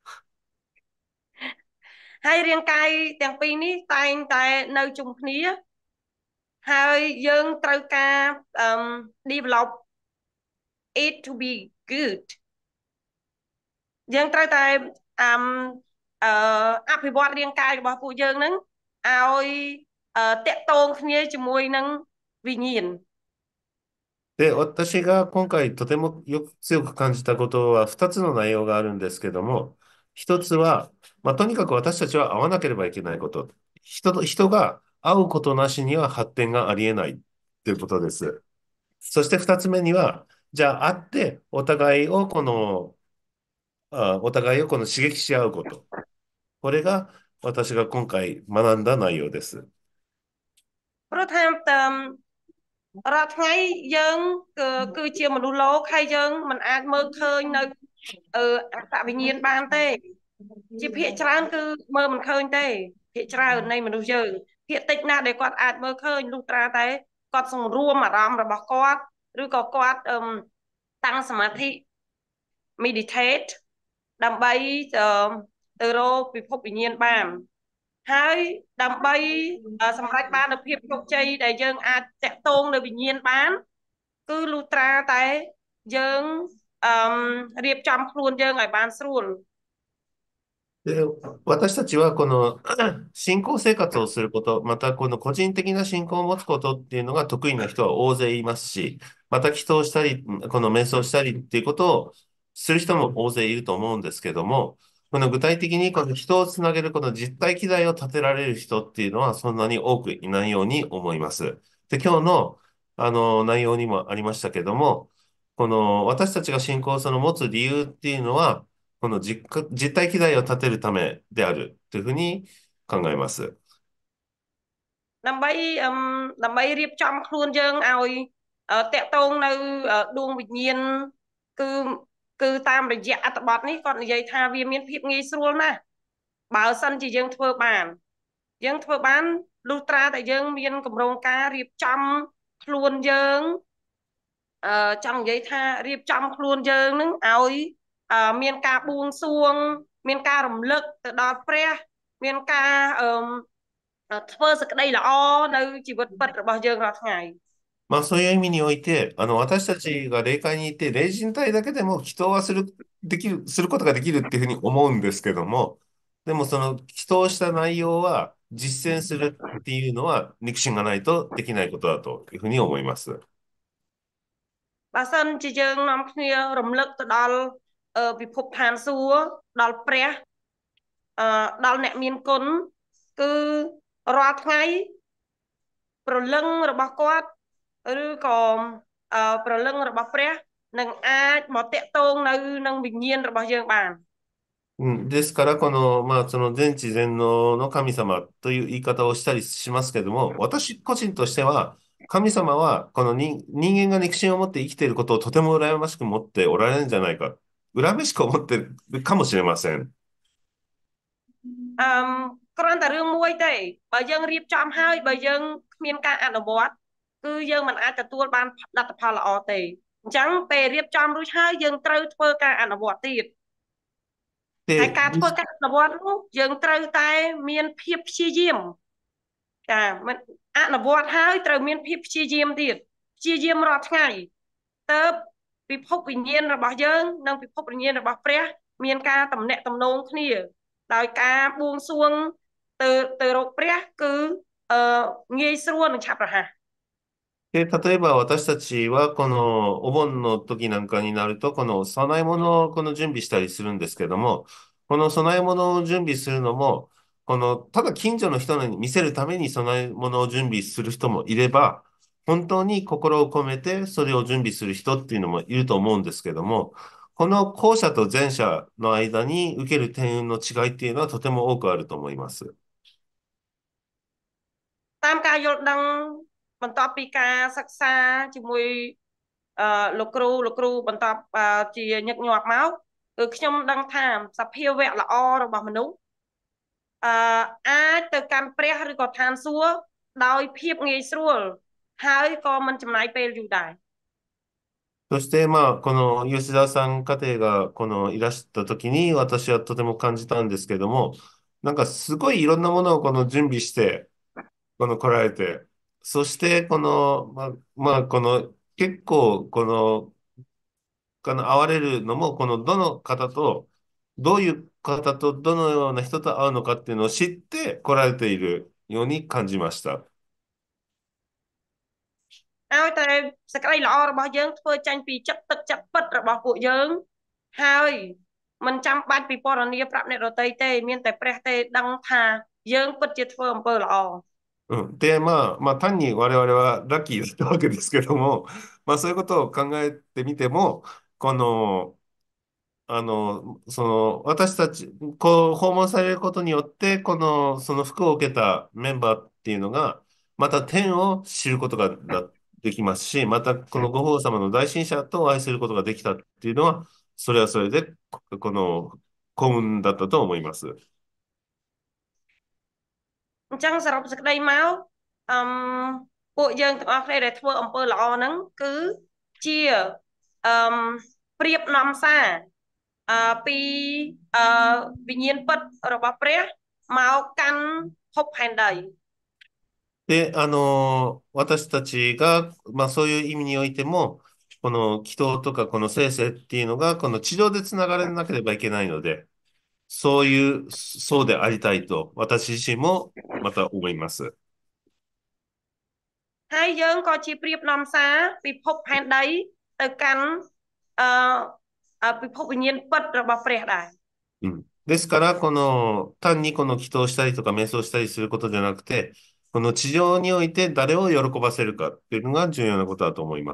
ហើយរាងកាយទាំងពីរនេះតែងតែនៅជុំគ្នាហើយយើងត្រូវការ develop it to be good យើងត្រូវតែអឺអភិវឌ្ឍរាងកាយរបស់ពួកយើងនឹងឲ្យតាក់ទងគ្នាជាមួយនឹងវិញ្ញាណで、私が今回とてもよく強く感じたことはふたつの内容があるんですけども、ひとつは、まあ、とにかく私たちは会わなければいけないこと。人と、人が会うことなしには発展がありえないということです。そしてふたつめには、じゃあ会ってお互いをこの、あお互いをこの刺激し合うこと。これが私が今回学んだ内容です。 ព្រោះថារាល់ថ្ងៃយើងគឺជាមនុស្សលោកហើយយើងមិនអាចមើលឃើញនៅអត្តវិញ្ញាណបានទេជាភាគច្រើនគឺមើលមិនឃើញទេភាគច្រើននៃមនុស្សយើងភាគតិចណាស់ដែលគាត់អាចមើលឃើញលុះត្រាតែគាត់សង្រួមអារម្មណ៍របស់គាត់ឬក៏គាត់តាំងសមាធិ meditate ដើម្បីទៅរកពិភពវិញ្ញាណបានហើយដើម្បីសម្រេចបាននូវភាពជោគជ័យដែលយើងអាចតាក់ទងនៅវិញ្ញាណបានគឺលុះត្រាតែយើងអឺរៀបចំខ្លួនយើងឲ្យបានស្រួលで、私たちはこの信仰生活をすること、またこの個人的な信仰を持つことっていうのが得意な人は大勢いますし、また祈祷したり、この瞑想したりっていうことをする人も大勢いると思うんですけども、この具体的にこの人をつなげるこの実体機材を立てられる人っていうのはそんなに多くいないように思います。で、今日のあの内容にもありましたけども、この私たちが信仰をその持つ理由っていうのは、この 実, 実体機材を立てるためであるというふうに考えます。 ដើម្បីដើម្បីរៀបចំខ្លួនយើងឲ្យតាក់ទងនៅដួងវិញ្ញាណគឺគឺតាមរយៈអត្ថបទនេះគាត់និយាយថាវាមានភាពងាយស្រួលណាស់បើសិនជាយើងធ្វើបានយើងធ្វើបានលុះត្រាតែយើងមានគម្រោងការរៀបចំខ្លួនយើងអឺចង់និយាយថារៀបចំខ្លួនយើងនឹងឲ្យមានការបួងសួងមានការរំលឹកទៅដល់ព្រះមានការអឺធ្វើសក្តីល្អនៅជីវិតពិតរបស់យើងរាល់ថ្ងៃまあそういう意味において、あの私たちが霊界に行って霊人体だけでも祈祷はするできるすることができるっていうふうに思うんですけども、でもその祈祷した内容は実践するっていうのは肉親がないとできないことだというふうに思います。 បើសិនជាយើងនាំគ្នារំលឹកទៅដល់ពិភពឋានសួគ៌ដល់ព្រះអឺដល់អ្នកមានគុណគឺរាល់ថ្ងៃព្រលឹងរបស់គាត់ឬក៏ព្រលឹងរបស់ព្រះនឹងអាចមកតាក់ទងនៅនឹងវិញ្ញាណរបស់យើងបានうん、ですから、この、まあ、その全知全能の神様という言い方をしたりしますけども、私個人としては、神様は、この人、人間が肉親を持って生きていることをとても羨ましく思っておられるんじゃないか。羨ましく思ってるかもしれません。 អឺគ្រាន់តែរឿងមួយទេបើយើងរៀបចំហើយបើយើងគ្មានការអនុវត្តគឺយើងមិនអាចទទួលបានលទ្ធផលល្អទេអញ្ចឹងពេលរៀបចំរួចហើយយើងត្រូវធ្វើការអនុវត្តទៀតហើយで、 ការធ្វើការអនុវត្តនោះយើងត្រូវតែមានភាពព្យាយាមចាមិនអនុវត្តហើយត្រូវមានភាពព្យាយាមទៀតព្យាយាមរាល់ថ្ងៃទៅពិភពវិញ្ញាណរបស់យើងនិងពិភពវិញ្ញាណរបស់ព្រះមានការតំណាក់តំណងគ្នាដោយការបួងសួងទៅទៅរកព្រះគឺអឺងាយស្រួលនិងឆាប់រហ័សで、例えば私たちは、このお盆の時なんかになると、この供え物をこの準備したりするんですけども、この供え物を準備するのも、この、ただ近所の人に見せるために供え物を準備する人もいれば、本当に心を込めてそれを準備する人っていうのもいると思うんですけども、この後者と前者の間に受ける天運の違いっていうのはとても多くあると思います。 តាមការយល់ដឹងបន្ទាប់ពីការសិក្សាជាមួយអឺលោកគ្រូលោកគ្រូបន្ទាប់ជាញឹកញាប់មកគឺខ្ញុំដឹងថាសភាវៈល្អរបស់មនុស្សអឺអាចទៅកាន់ព្រះឬក៏ឋានសួគ៌ដោយភាពងាយស្រួលហើយក៏មិនចំណាយពេលយូរដែរそして、まあ、この吉田さん家庭がこのいらした時に私はとても感じたんですけども、なんかすごいいろんなものをこの準備して、この来られて、そしてこの、まあ、まあ、この結構この、この会われるのも、このどの方と、どういう方とどのような人と会うのかっていうのを知って来られているように感じました。 ឲ្យតែសក្តីល្អរបស់យើងធ្វើចាញ់ពីចិត្តទឹកចិត្តពិតរបស់ពួកយើងហើយមិនចាំបាច់ពិពណ៌នាប្រាប់អ្នកដទៃទេមានតែព្រះទេដឹងថាយើងពិតជាធ្វើអំពើល្អうん。で、まあ、まあ、単に我々はラッキーだったわけですけども、まあ、そういうことを考えてみても、この、あの、その、私たち、こう、訪問されることによって、この、その服を受けたメンバーっていうのが、また天を知ることがだできますし、また、このご法様の大親者とお会いすることができたっていうのは、それはそれで、この、幸運だったと思います。 អញ្ចឹងសរុបសេចក្តីមកអឹមពួកយើងទាំងអស់គ្នាដែលធ្វើអំពើល្អហ្នឹងគឺជាអឹមប្រៀបនាំសារអឺពីអឺវិញ្ញាណពិតរបស់ព្រះមកកាន់ភពផែនដីで、あの、私たちが、まあそういう意味においても、この祈祷とかこの聖世っていうのが、この地上でつながらなければいけないので、そういう、そうでありたいと、私自身もまた思います。 ហើយយើងក៏ជាប្រៀបនាំសារពិភពផែនដីទៅកាន់អឺពិភពវិញ្ញាណពិតរបស់ព្រះដែរうん。ですから、この、単にこの祈祷したりとか瞑想したりすることじゃなくて、この地上において誰を喜ばせるかっていうのが重要なことだと思います。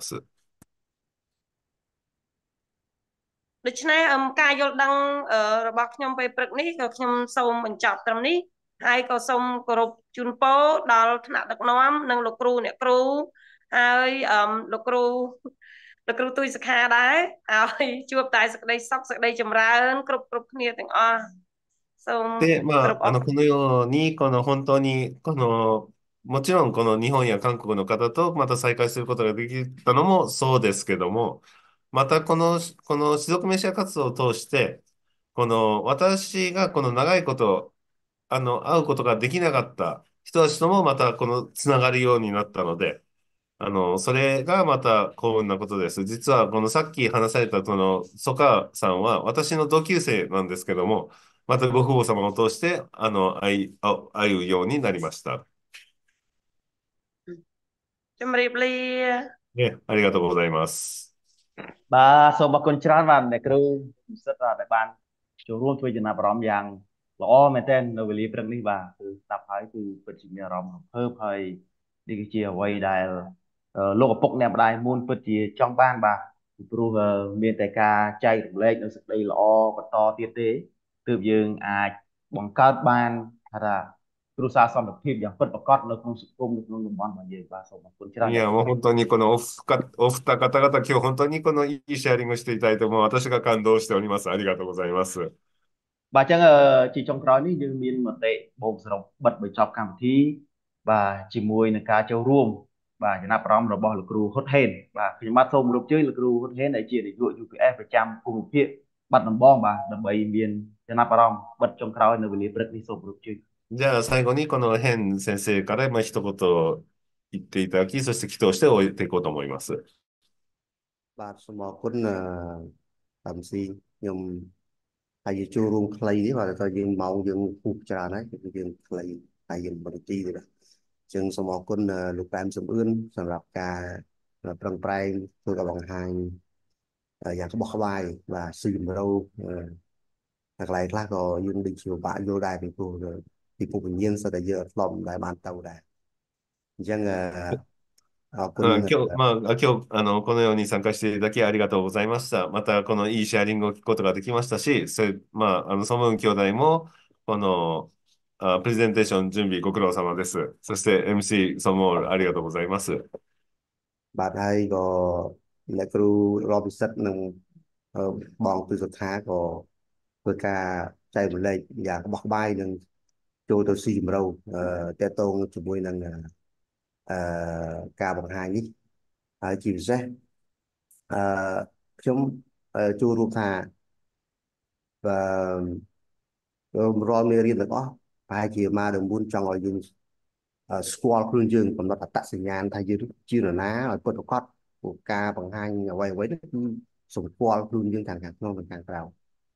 ដូច្នេះការយល់ដឹងរបស់ខ្ញុំពេលព្រឹកនេះក៏ខ្ញុំសូមបញ្ចប់ត្រឹមនេះហើយក៏សូមគោរពជូនពរដល់ថ្នាក់ដឹកនាំនិងលោកគ្រូអ្នកគ្រូហើយលោកគ្រូលោកគ្រូទូចសិក្ខាដែរហើយជួបតែសេចក្តីសុខសេចក្តីចម្រើនគ្រប់គ្រប់គ្នាទាំងអស់សូមで、まគោរពあ、あの、このように、この本当に、この、もちろんこの日本や韓国の方とまた再会することができたのもそうですけども、またこの、この士族メシア活動を通して、この私がこの長いこと、あの、会うことができなかった人たちともまたこのつながるようになったので、あの、それがまた幸運なことです。実はこのさっき話されたその、ソカさんは私の同級生なんですけども、またご父母様を通して、あの、会い、会うようになりました。 ជំរាបលាね、ありがとうございます。 បាទសូមអរគុណច្រើនបាទអ្នកគ្រូនិស្សិតដែលបានចូលរួមធ្វើចំណាប់អារម្មណ៍យ៉ាងល្អមែនទែននៅវេលាព្រឹកនេះបាទគឺស្ដាប់ហើយគឺពិតជាមានអារម្មណ៍រំភើបហើយនេះគឺជាអ្វីដែលលោកឪពុកអ្នកម្ដាយមុនពិតជាចង់បានបាទព្រោះមានតែការចែករំលែកនៅសេចក្តីល្អបន្តទៀតទេទើបយើងអាចបង្កើតបានថាគ្រួសារសន្តិភាពយ៉ាងពិតប្រាកដនៅក្នុងសង្គមនៅក្នុងតំបន់របស់យើងបាទសូមអរគុណច្រើនいや、もう本当にこのお二方、お二方々、今日本当にこのいいシェアリングしていただいて、もう私が感動しております。ありがとうございます。 បាទអញ្ចឹងជាចុងក្រោយនេះយើងមានមតិបូកសរុបបិទបញ្ចប់កម្មវិធីបាទជាមួយនឹងការចូលរួមបាទចំណាប់អារម្មណ៍របស់លោកគ្រូហ៊ុតហេនបាទខ្ញុំបាទសូមរំជើញលោកគ្រូហ៊ុតហេនដែលជានាយក ยู พี เอส ប្រចាំភូមិភាគបាត់ដំបងបាទដើម្បីមានចំណាប់អារម្មណ៍បិទចុងក្រោយនៅវេលាព្រឹកនេះសូមរំជើញじゃあ最後にこのヘン先生からまあ一言言っていただき、そして祈祷して終えていこうと思います。 បាទសូមអរគុណតាមស៊ីខ្ញុំហើយយើងចូលរួមខ្លីនេះបាទតែយើងម៉ោងយើងពុះច្រើនហើយយើងខ្លីហើយយើងបរិទីទេបាទអញ្ចឹងសូមអរគុណលោកប៉ែមសំអឿនសម្រាប់ការប្រឹងប្រែងធ្វើការបង្ហាញយ៉ាងក្បោះក្បាយបាទស៊ីជម្រៅតែកន្លែងខ្លះក៏យើងដូចជាបាក់យល់ដែរពីព្រោះពីពុះវិញ្ញាណសិតតែយើងអត់ធ្លាប់ដែរបានទៅដែរអញ្ចឹងうん、今日、まあ、今日、あの、このように参加していただきありがとうございました。また、このいいシェアリングを聞くことができましたし、それ、まあ、あの、ソムン兄弟も、この、あ、プレゼンテーション準備ご苦労様です。そして、エムシー ソムオール、ありがとうございます。 បាទហើយក៏អ្នកគ្រូរបពិសិដ្ឋនិងបងទិសថាក៏ធ្វើការចែករំលែកយ៉ាងក្បោះក្បាយនឹងចូលទៅស៊ីជម្រៅតេតងជាមួយនឹងអឺការបង្ហាញនេះហើយជាពិសេសអឺខ្ញុំចូលរួមថាបើរាល់មេរៀនទាំងអស់ប្រហែលជាមកដល់មុនចង់ឲ្យយើងស្គាល់ខ្លួនយើងកំណត់អត្តសញ្ញាណថាយើងជានរណាឲ្យពិតប្រាកដពួកការបង្ហាញអ្វីអ្វីនេះគឺសម្គាល់ខ្លួនយើងទាំងខាងក្នុងនិងខាងក្រៅ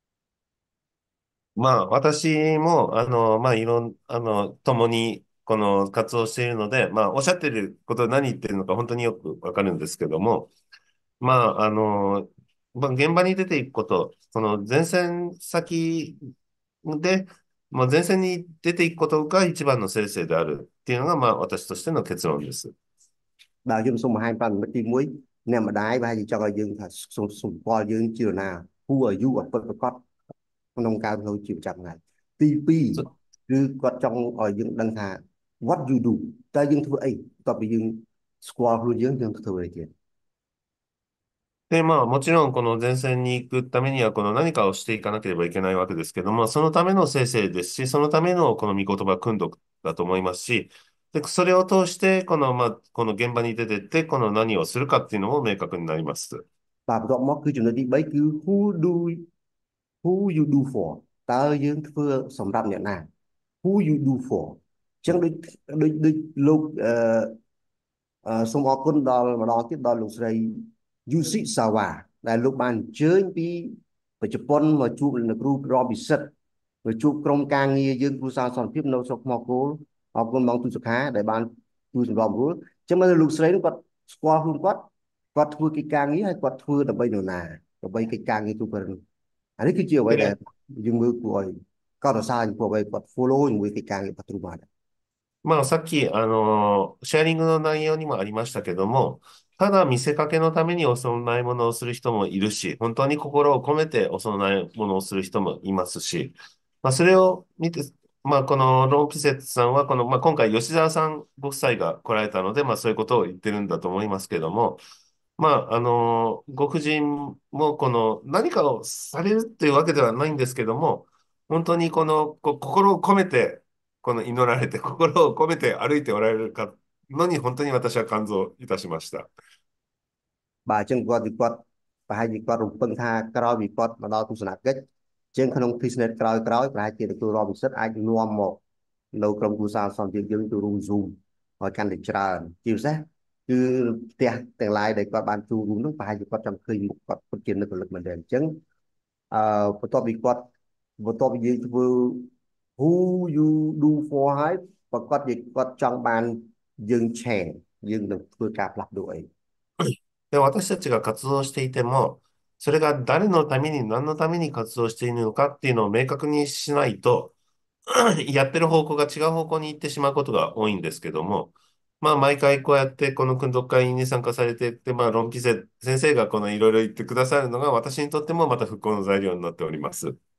まあ、私も、あの、まあ、いろん、あの、共に、この活動しているので、まあ、おっしゃってること何言ってるのか本当によくわかるんですけども、まあ、あの、まあ、現場に出ていくこと、その前線先で、まあ、前線に出ていくことが一番の先生であるっていうのが、まあ、私としての結論です。 បាទខ្ញុំសូមបង្ហាញបានទីមួយអ្នកម្ដាយប្រហែលជាចង់ឲ្យយើងថាសម្គាល់យើងជាណាគួរឲ្យយូរឲ្យពិតប្រាកដក្នុងការធ្វើជាប្រចាំថ្ងៃទីពីរគឺគាត់ចង់ឲ្យយើងដឹងថា what you do តើយើងធ្វើអីបន្ទាប់ពីយើងស្គាល់ខ្លួនយើងយើងធ្វើអីទៀតで、まあ、もちろん、この前線に行くためには、この何かをしていかなければいけないわけですけども、そのための先生ですし、そのためのこの御言葉訓読だと思いますし、で、それを通して、この、まあ、この現場に出てって、この何をするかっていうのも明確になります。 បាទបន្ទាប់មកគឺចំណុចទីបីគឺ who do who you do for តើយើងធ្វើសម្រាប់អ្នកណា who you do for អញ្ចឹងដូចដូចដូចលោកអឺសូមអរគុណដល់ម្ដងទៀតដល់លោកស្រី យូស៊ីសាវ៉ាដែលលោកបានអញ្ជើញពីជប៉ុនមកជួបលោកគ្រូរបពិសិដ្ឋមកជួបក្រុមការងារយើងគ្រូសាស្ត្រសន្តិភាពនៅស្រុកថ្មគោលអរគុណបងទូសុខាដែលបានជួយសម្របសម្រួលអញ្ចឹងមកលោកស្រីនោះគាត់ស្គាល់ខ្លួនគាត់គាត់ធ្វើកិច្ចការងារហើយគាត់ធ្វើដើម្បីនរណាដើម្បីកិច្ចការងារទូទៅអានេះគឺជាអ្វីដែលយើងមើលគួរឲ្យកោតសរសើរចំពោះអ្វីគាត់ follow ជាមួយកិច្ចការងាររបស់គ្រូបាទまあ、さっき、あの、シェアリングの内容にもありましたけども、ただ見せかけのためにお供え物をする人もいるし、本当に心を込めてお供え物をする人もいますし、まあ、それを見て、まあ、このロン・ピセッツさんは、この、まあ、今回吉沢さんご夫妻が来られたので、まあ、そういうことを言ってるんだと思いますけども、まあ、あの、ご婦人も、この、何かをされるっていうわけではないんですけども、本当にこの、こ心を込めて、この祈られて、心を込めて歩いておられるかのに、本当に私は感動いたしました。 បាទអញ្ចឹងគាត់គាត់ប្រហែលជាគាត់រំពឹងថាក្រោយពីគាត់មកដល់ទស្សនកិច្ចជាងក្នុង business ក្រោយក្រោយប្រហែលជាទទួលរកវិសិទ្ធអាចនាំមកនៅក្រុមគ្រួសារសន្តិភាពយើងទៅរួម Zoom ឲ្យកាន់តែច្រើនជាពិសេសគឺផ្ទះទាំងឡាយដែលគាត់បានជួបរួមនោះប្រហែលជាគាត់ចង់ឃើញមុខគាត់ពិតជានឹករលឹកមែនទែនអញ្ចឹងអឺបន្ទាប់ពីគាត់បន្ទាប់ពីយើងធ្វើ who you do for ហើយប្រកាសជាគាត់ចង់បានយើង share យើងនឹងធ្វើការផ្លាស់ប្ដូរអីで、私たちが活動していても、それが誰のために何のために活動しているのかっていうのを明確にしないと、やってる方向が違う方向に行ってしまうことが多いんですけども、まあ毎回こうやってこの訓読会に参加されていて、まあ論ピセ先生がこのいろいろ言ってくださるのが私にとってもまた復興の材料になっております。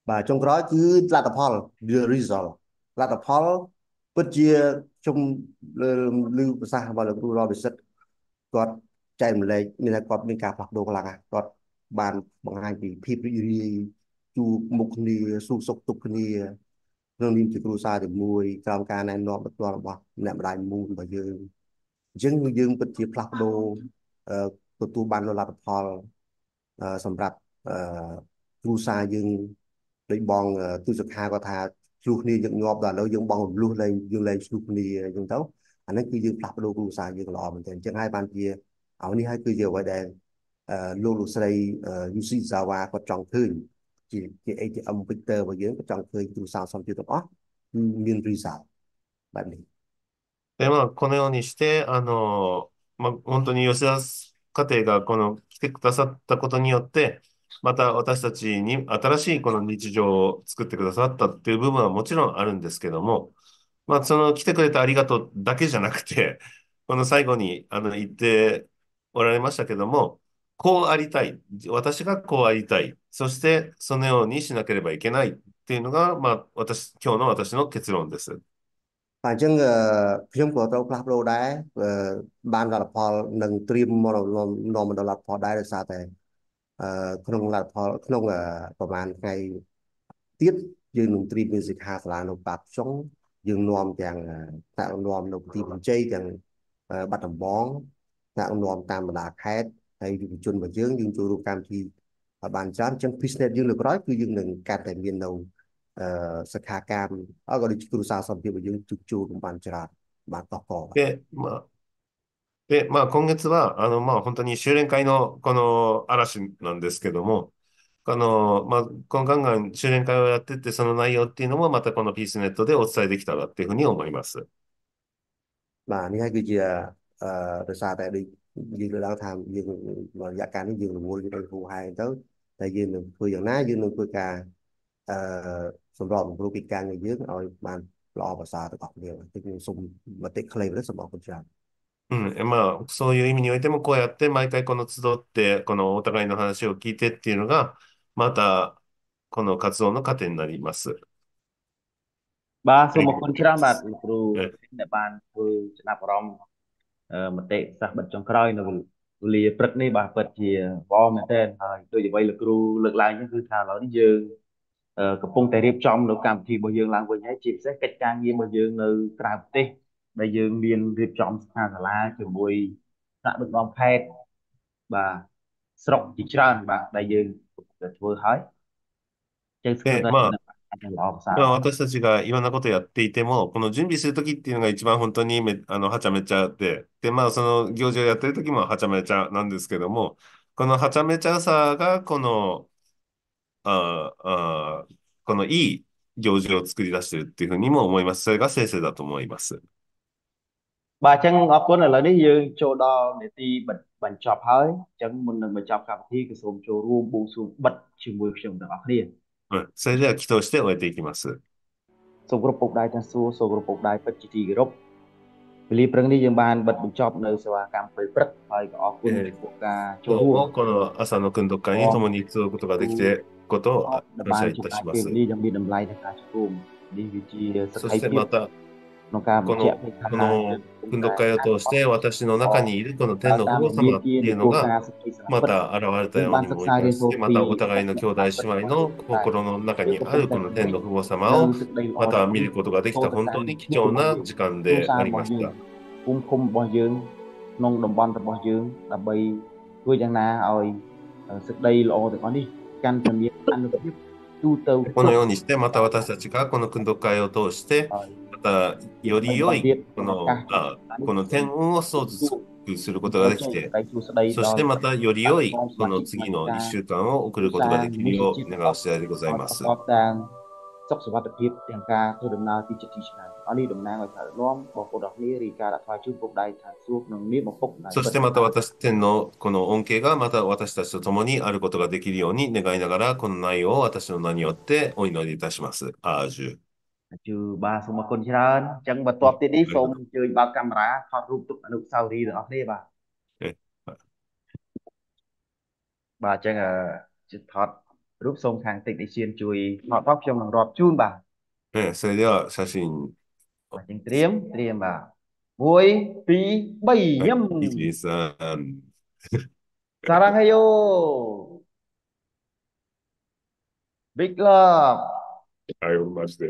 បាទចុងក្រោយគឺលទ្ធផល the result លទ្ធផលពិតជាខ្ញុំលើភាសារបស់លោកគ្រូរ៉ប៊ីសិតគាត់ចែករំលែកមានថាគាត់មានការផ្លាស់ប្ដូរខ្លាំងណាស់គាត់បានបង្ហាញពីភាពរីករាយជួបមុខគ្នាសួរសុខទុក្ខគ្នាក្នុងនាមជាគ្រួសារជាមួយក្រោមការណែនាំបន្ទាល់របស់អ្នកម្ដាយមូលរបស់យើងអញ្ចឹងយើងពិតជាផ្លាស់ប្ដូរទទួលបានលទ្ធផលសម្រាប់គ្រួសារយើងដូចបងទូសខាគាត់ថាឆ្លោះគ្នាយើងងាប់ដល់ឥឡូវយើងបងរំលោះលែងយើងលែងឆ្លោះគ្នាអញ្ចឹងទៅអានេះគឺយើងផ្លាស់ប្ដូរគ្រួសារយើងល្អមែនទែនអញ្ចឹងហើយបានជាឲ្យនេះហើយគឺជាអ្វីដែលលោកលោកស្រីយូស៊ីសាវ៉ាគាត់ចង់ឃើញជាជា เอ ที เอ็ม Victor របស់យើងគាត់ចង់ឃើញគ្រួសារសន្តិភាពទាំងអស់គឺមាន result បែបនេះで、まあ、このようにして、あの、まあ、本当に吉田家庭がこの来てくださったことによって、また私たちに新しいこの日常を作ってくださったっていう部分はもちろんあるんですけども、まあ、その来てくれてありがとうだけじゃなくて、この最後にあの言っておられましたけども、こうありたい。私がこうありたい。そしてそのようにしなければいけないっていうのが、まあ、私、今日の私の結論です。 អញ្ចឹងខ្ញុំក៏ត្រូវផ្លាស់ប្ដូរដែរបានលទ្ធផលនឹងត្រៀមមកនាំមកដល់លទ្ធផលដែរដោយសារតែក្នុងលទ្ធផលក្នុងប្រហែលថ្ងៃទៀតយើងនឹងត្រៀមមានសិក្ខាសាលានៅបាត់ចុងយើងនាំទាំងថ្នាក់នាំនៅទីបញ្ជ័យទាំងបាត់ដំបងថ្នាក់នាំតាមបណ្ដាខេត្តហើយយុវជនរបស់យើងយើងចូលរួមកម្មវិធីបានច្រើនអញ្ចឹង business យើងលើក្រោយគឺយើងនឹងកាត់តែមាននៅសិក្ខាកាមហើយក៏ដូចគ្រូសាស្ត្រសន្តិភាពរបស់យើងជួបជួបបានច្រើនបានតកで、まあ、で、まあ、今月は、あの、まあ、本当に修練会のこの嵐なんですけども、あの、まあ、このガンガン修練会をやってって、その内容っていうのもまたこのピースネットでお伝えできたらっていうふうに思います。 បាទនេះហើយគឺជាអឺដោយសារតែដូចយើងលើកឡើងថាយើងរយៈកាលនេះយើងរវល់យើងទៅហួហើយទៅតែយើងនឹងធ្វើយ៉ាងណាយើងនឹងធ្វើការអឺសម្របសម្រួលកិច្ចការងារយើងឲ្យបានល្អប្រសើរទាំងអស់គ្នាគឺខ្ញុំសូមមតិខ្លីទៅសូមអរគុណច្រើនうん、まあ、そういう意味においても、こうやって毎回この集って、このお互いの話を聞いてっていうのが、また、この活動の糧になります。 បាទសូមអរគុណច្រើនបាទលោកគ្រូដែលបានធ្វើចំណាប់អារម្មណ៍មតិសាស្ត្របិទចុងក្រោយនៅវេលាព្រឹកនេះបាទពិតជាល្អមែនទែនហើយដូចអ្វីលោកគ្រូលើកឡើងហ្នឹងគឺថាឥឡូវនេះយើងកំពុងតែរៀបចំនៅកម្មវិធីរបស់យើងឡើងវិញហើយជាពិសេសកិច្ចការងាររបស់យើងនៅក្រៅប្រទេសដែលយើងមានរៀបចំស្ថានសាលាជាមួយថ្នាក់ដឹកនាំខេត្តបាទស្រុកជាច្រើនបាទដែលយើងធ្វើហើយចឹងស្គាល់តែまあまあ、私たちがいろんなことやっていても、この準備するときっていうのが一番本当にめあのはちゃめちゃで、で、まあ、その行事をやってるときもはちゃめちゃなんですけども、このはちゃめちゃさが、この、ああこのいい行事を作り出してるっていうふうにも思います。それが先生だと思います。 បាទអញ្ចឹងអរគុណឥឡូវនេះយើងចូលដល់នាទីបញ្ចប់ហើយអញ្ចឹងមុននឹងបញ្ចប់កម្មវិធីក៏សូមចូលរួមបួងសួងបិទជាមួយខ្ញុំទាំងអស់គ្នាうん、それでは祈祷して終えていきます。 សូមគ្រប់ពុកដៃទាំងសួរសូមគ្រប់ពុកដៃពិតជាទីគោរពវេលាព្រឹកនេះយើងបានបិទបញ្ចប់នៅសេវាកម្មពេលព្រឹកហើយក៏អរគុណចំពោះការចូលរួមこの朝の訓読会に共に集うことができてことを感謝いたします。 នេះยังមានតម្លៃនៃការចូលរួមនេះវាជាសក្ខីភាពまたこの、この訓読会を通して私の中にいるこの天の父母様っていうのがまた現れたように思いますし、またお互いの兄弟姉妹の心の中にあるこの天の父母様をまた見ることができた本当に貴重な時間でありました。 ភូមិឃុំរបស់យើងក្នុងតំបន់របស់យើងដើម្បីធ្វើយ៉ាងណាឲ្យសេចក្តីល្អទាំងអស់នេះកាន់តែមានអនុភាពទូទៅこのようにしてまた私たちがこの訓読会を通してまたより良いこのあこの天運を相続することができて、そしてまたより良いこの次のいっしゅうかんを送ることができるよう願う次第でございます。 សុខសុវត្ថិភាពទាំងការធ្វើដំណើរទីចិត្តទីឆ្ងាយអស់នេះតំណាងឲ្យថានាំបងប្អូនទាំងគ្នារីការដាក់ថ្វាយជូនពុកដៃថាសួរក្នុងនាមឪពុកそしてまた私天のこの恩恵がまた私たちと共にあることができるように願いながらこの内容を私の名によってお祈りいたします。アージュជឿបាទសូមអរគុណច្រើនអញ្ចឹងបន្ទាប់ទៀតនេះសូមអញ្ជើញបើកកាមេរ៉ាថតរូបទុកអនុស្សាវរីយ៍ទាំងអស់គ្នាបាទបាទអញ្ចឹងជិះថតរូបសូមខាង technician ជួយថតផងខ្ញុំនឹងរាប់ជូនបាទね、それでは写真。 បាទយើងត្រៀមត្រៀមបាទមួយពីរបីញឹមいち、に、さん。 សារ៉ាងហេយ៉ូ Big love はい、マジで。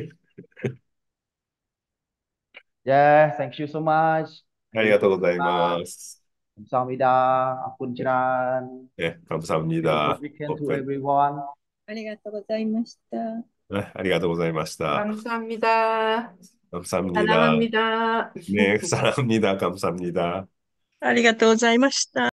Yes thank you so much ありがとうございます。 감사합니다អរគុណច្រើនね、감사합니 We do what 다. we can to everyone ありがとうございました。 ね、ありがとうございました。 감사합니다. 감사합니다. 사랑합니다. 네, 사랑합니다. 감사합니다. ありがとうございました。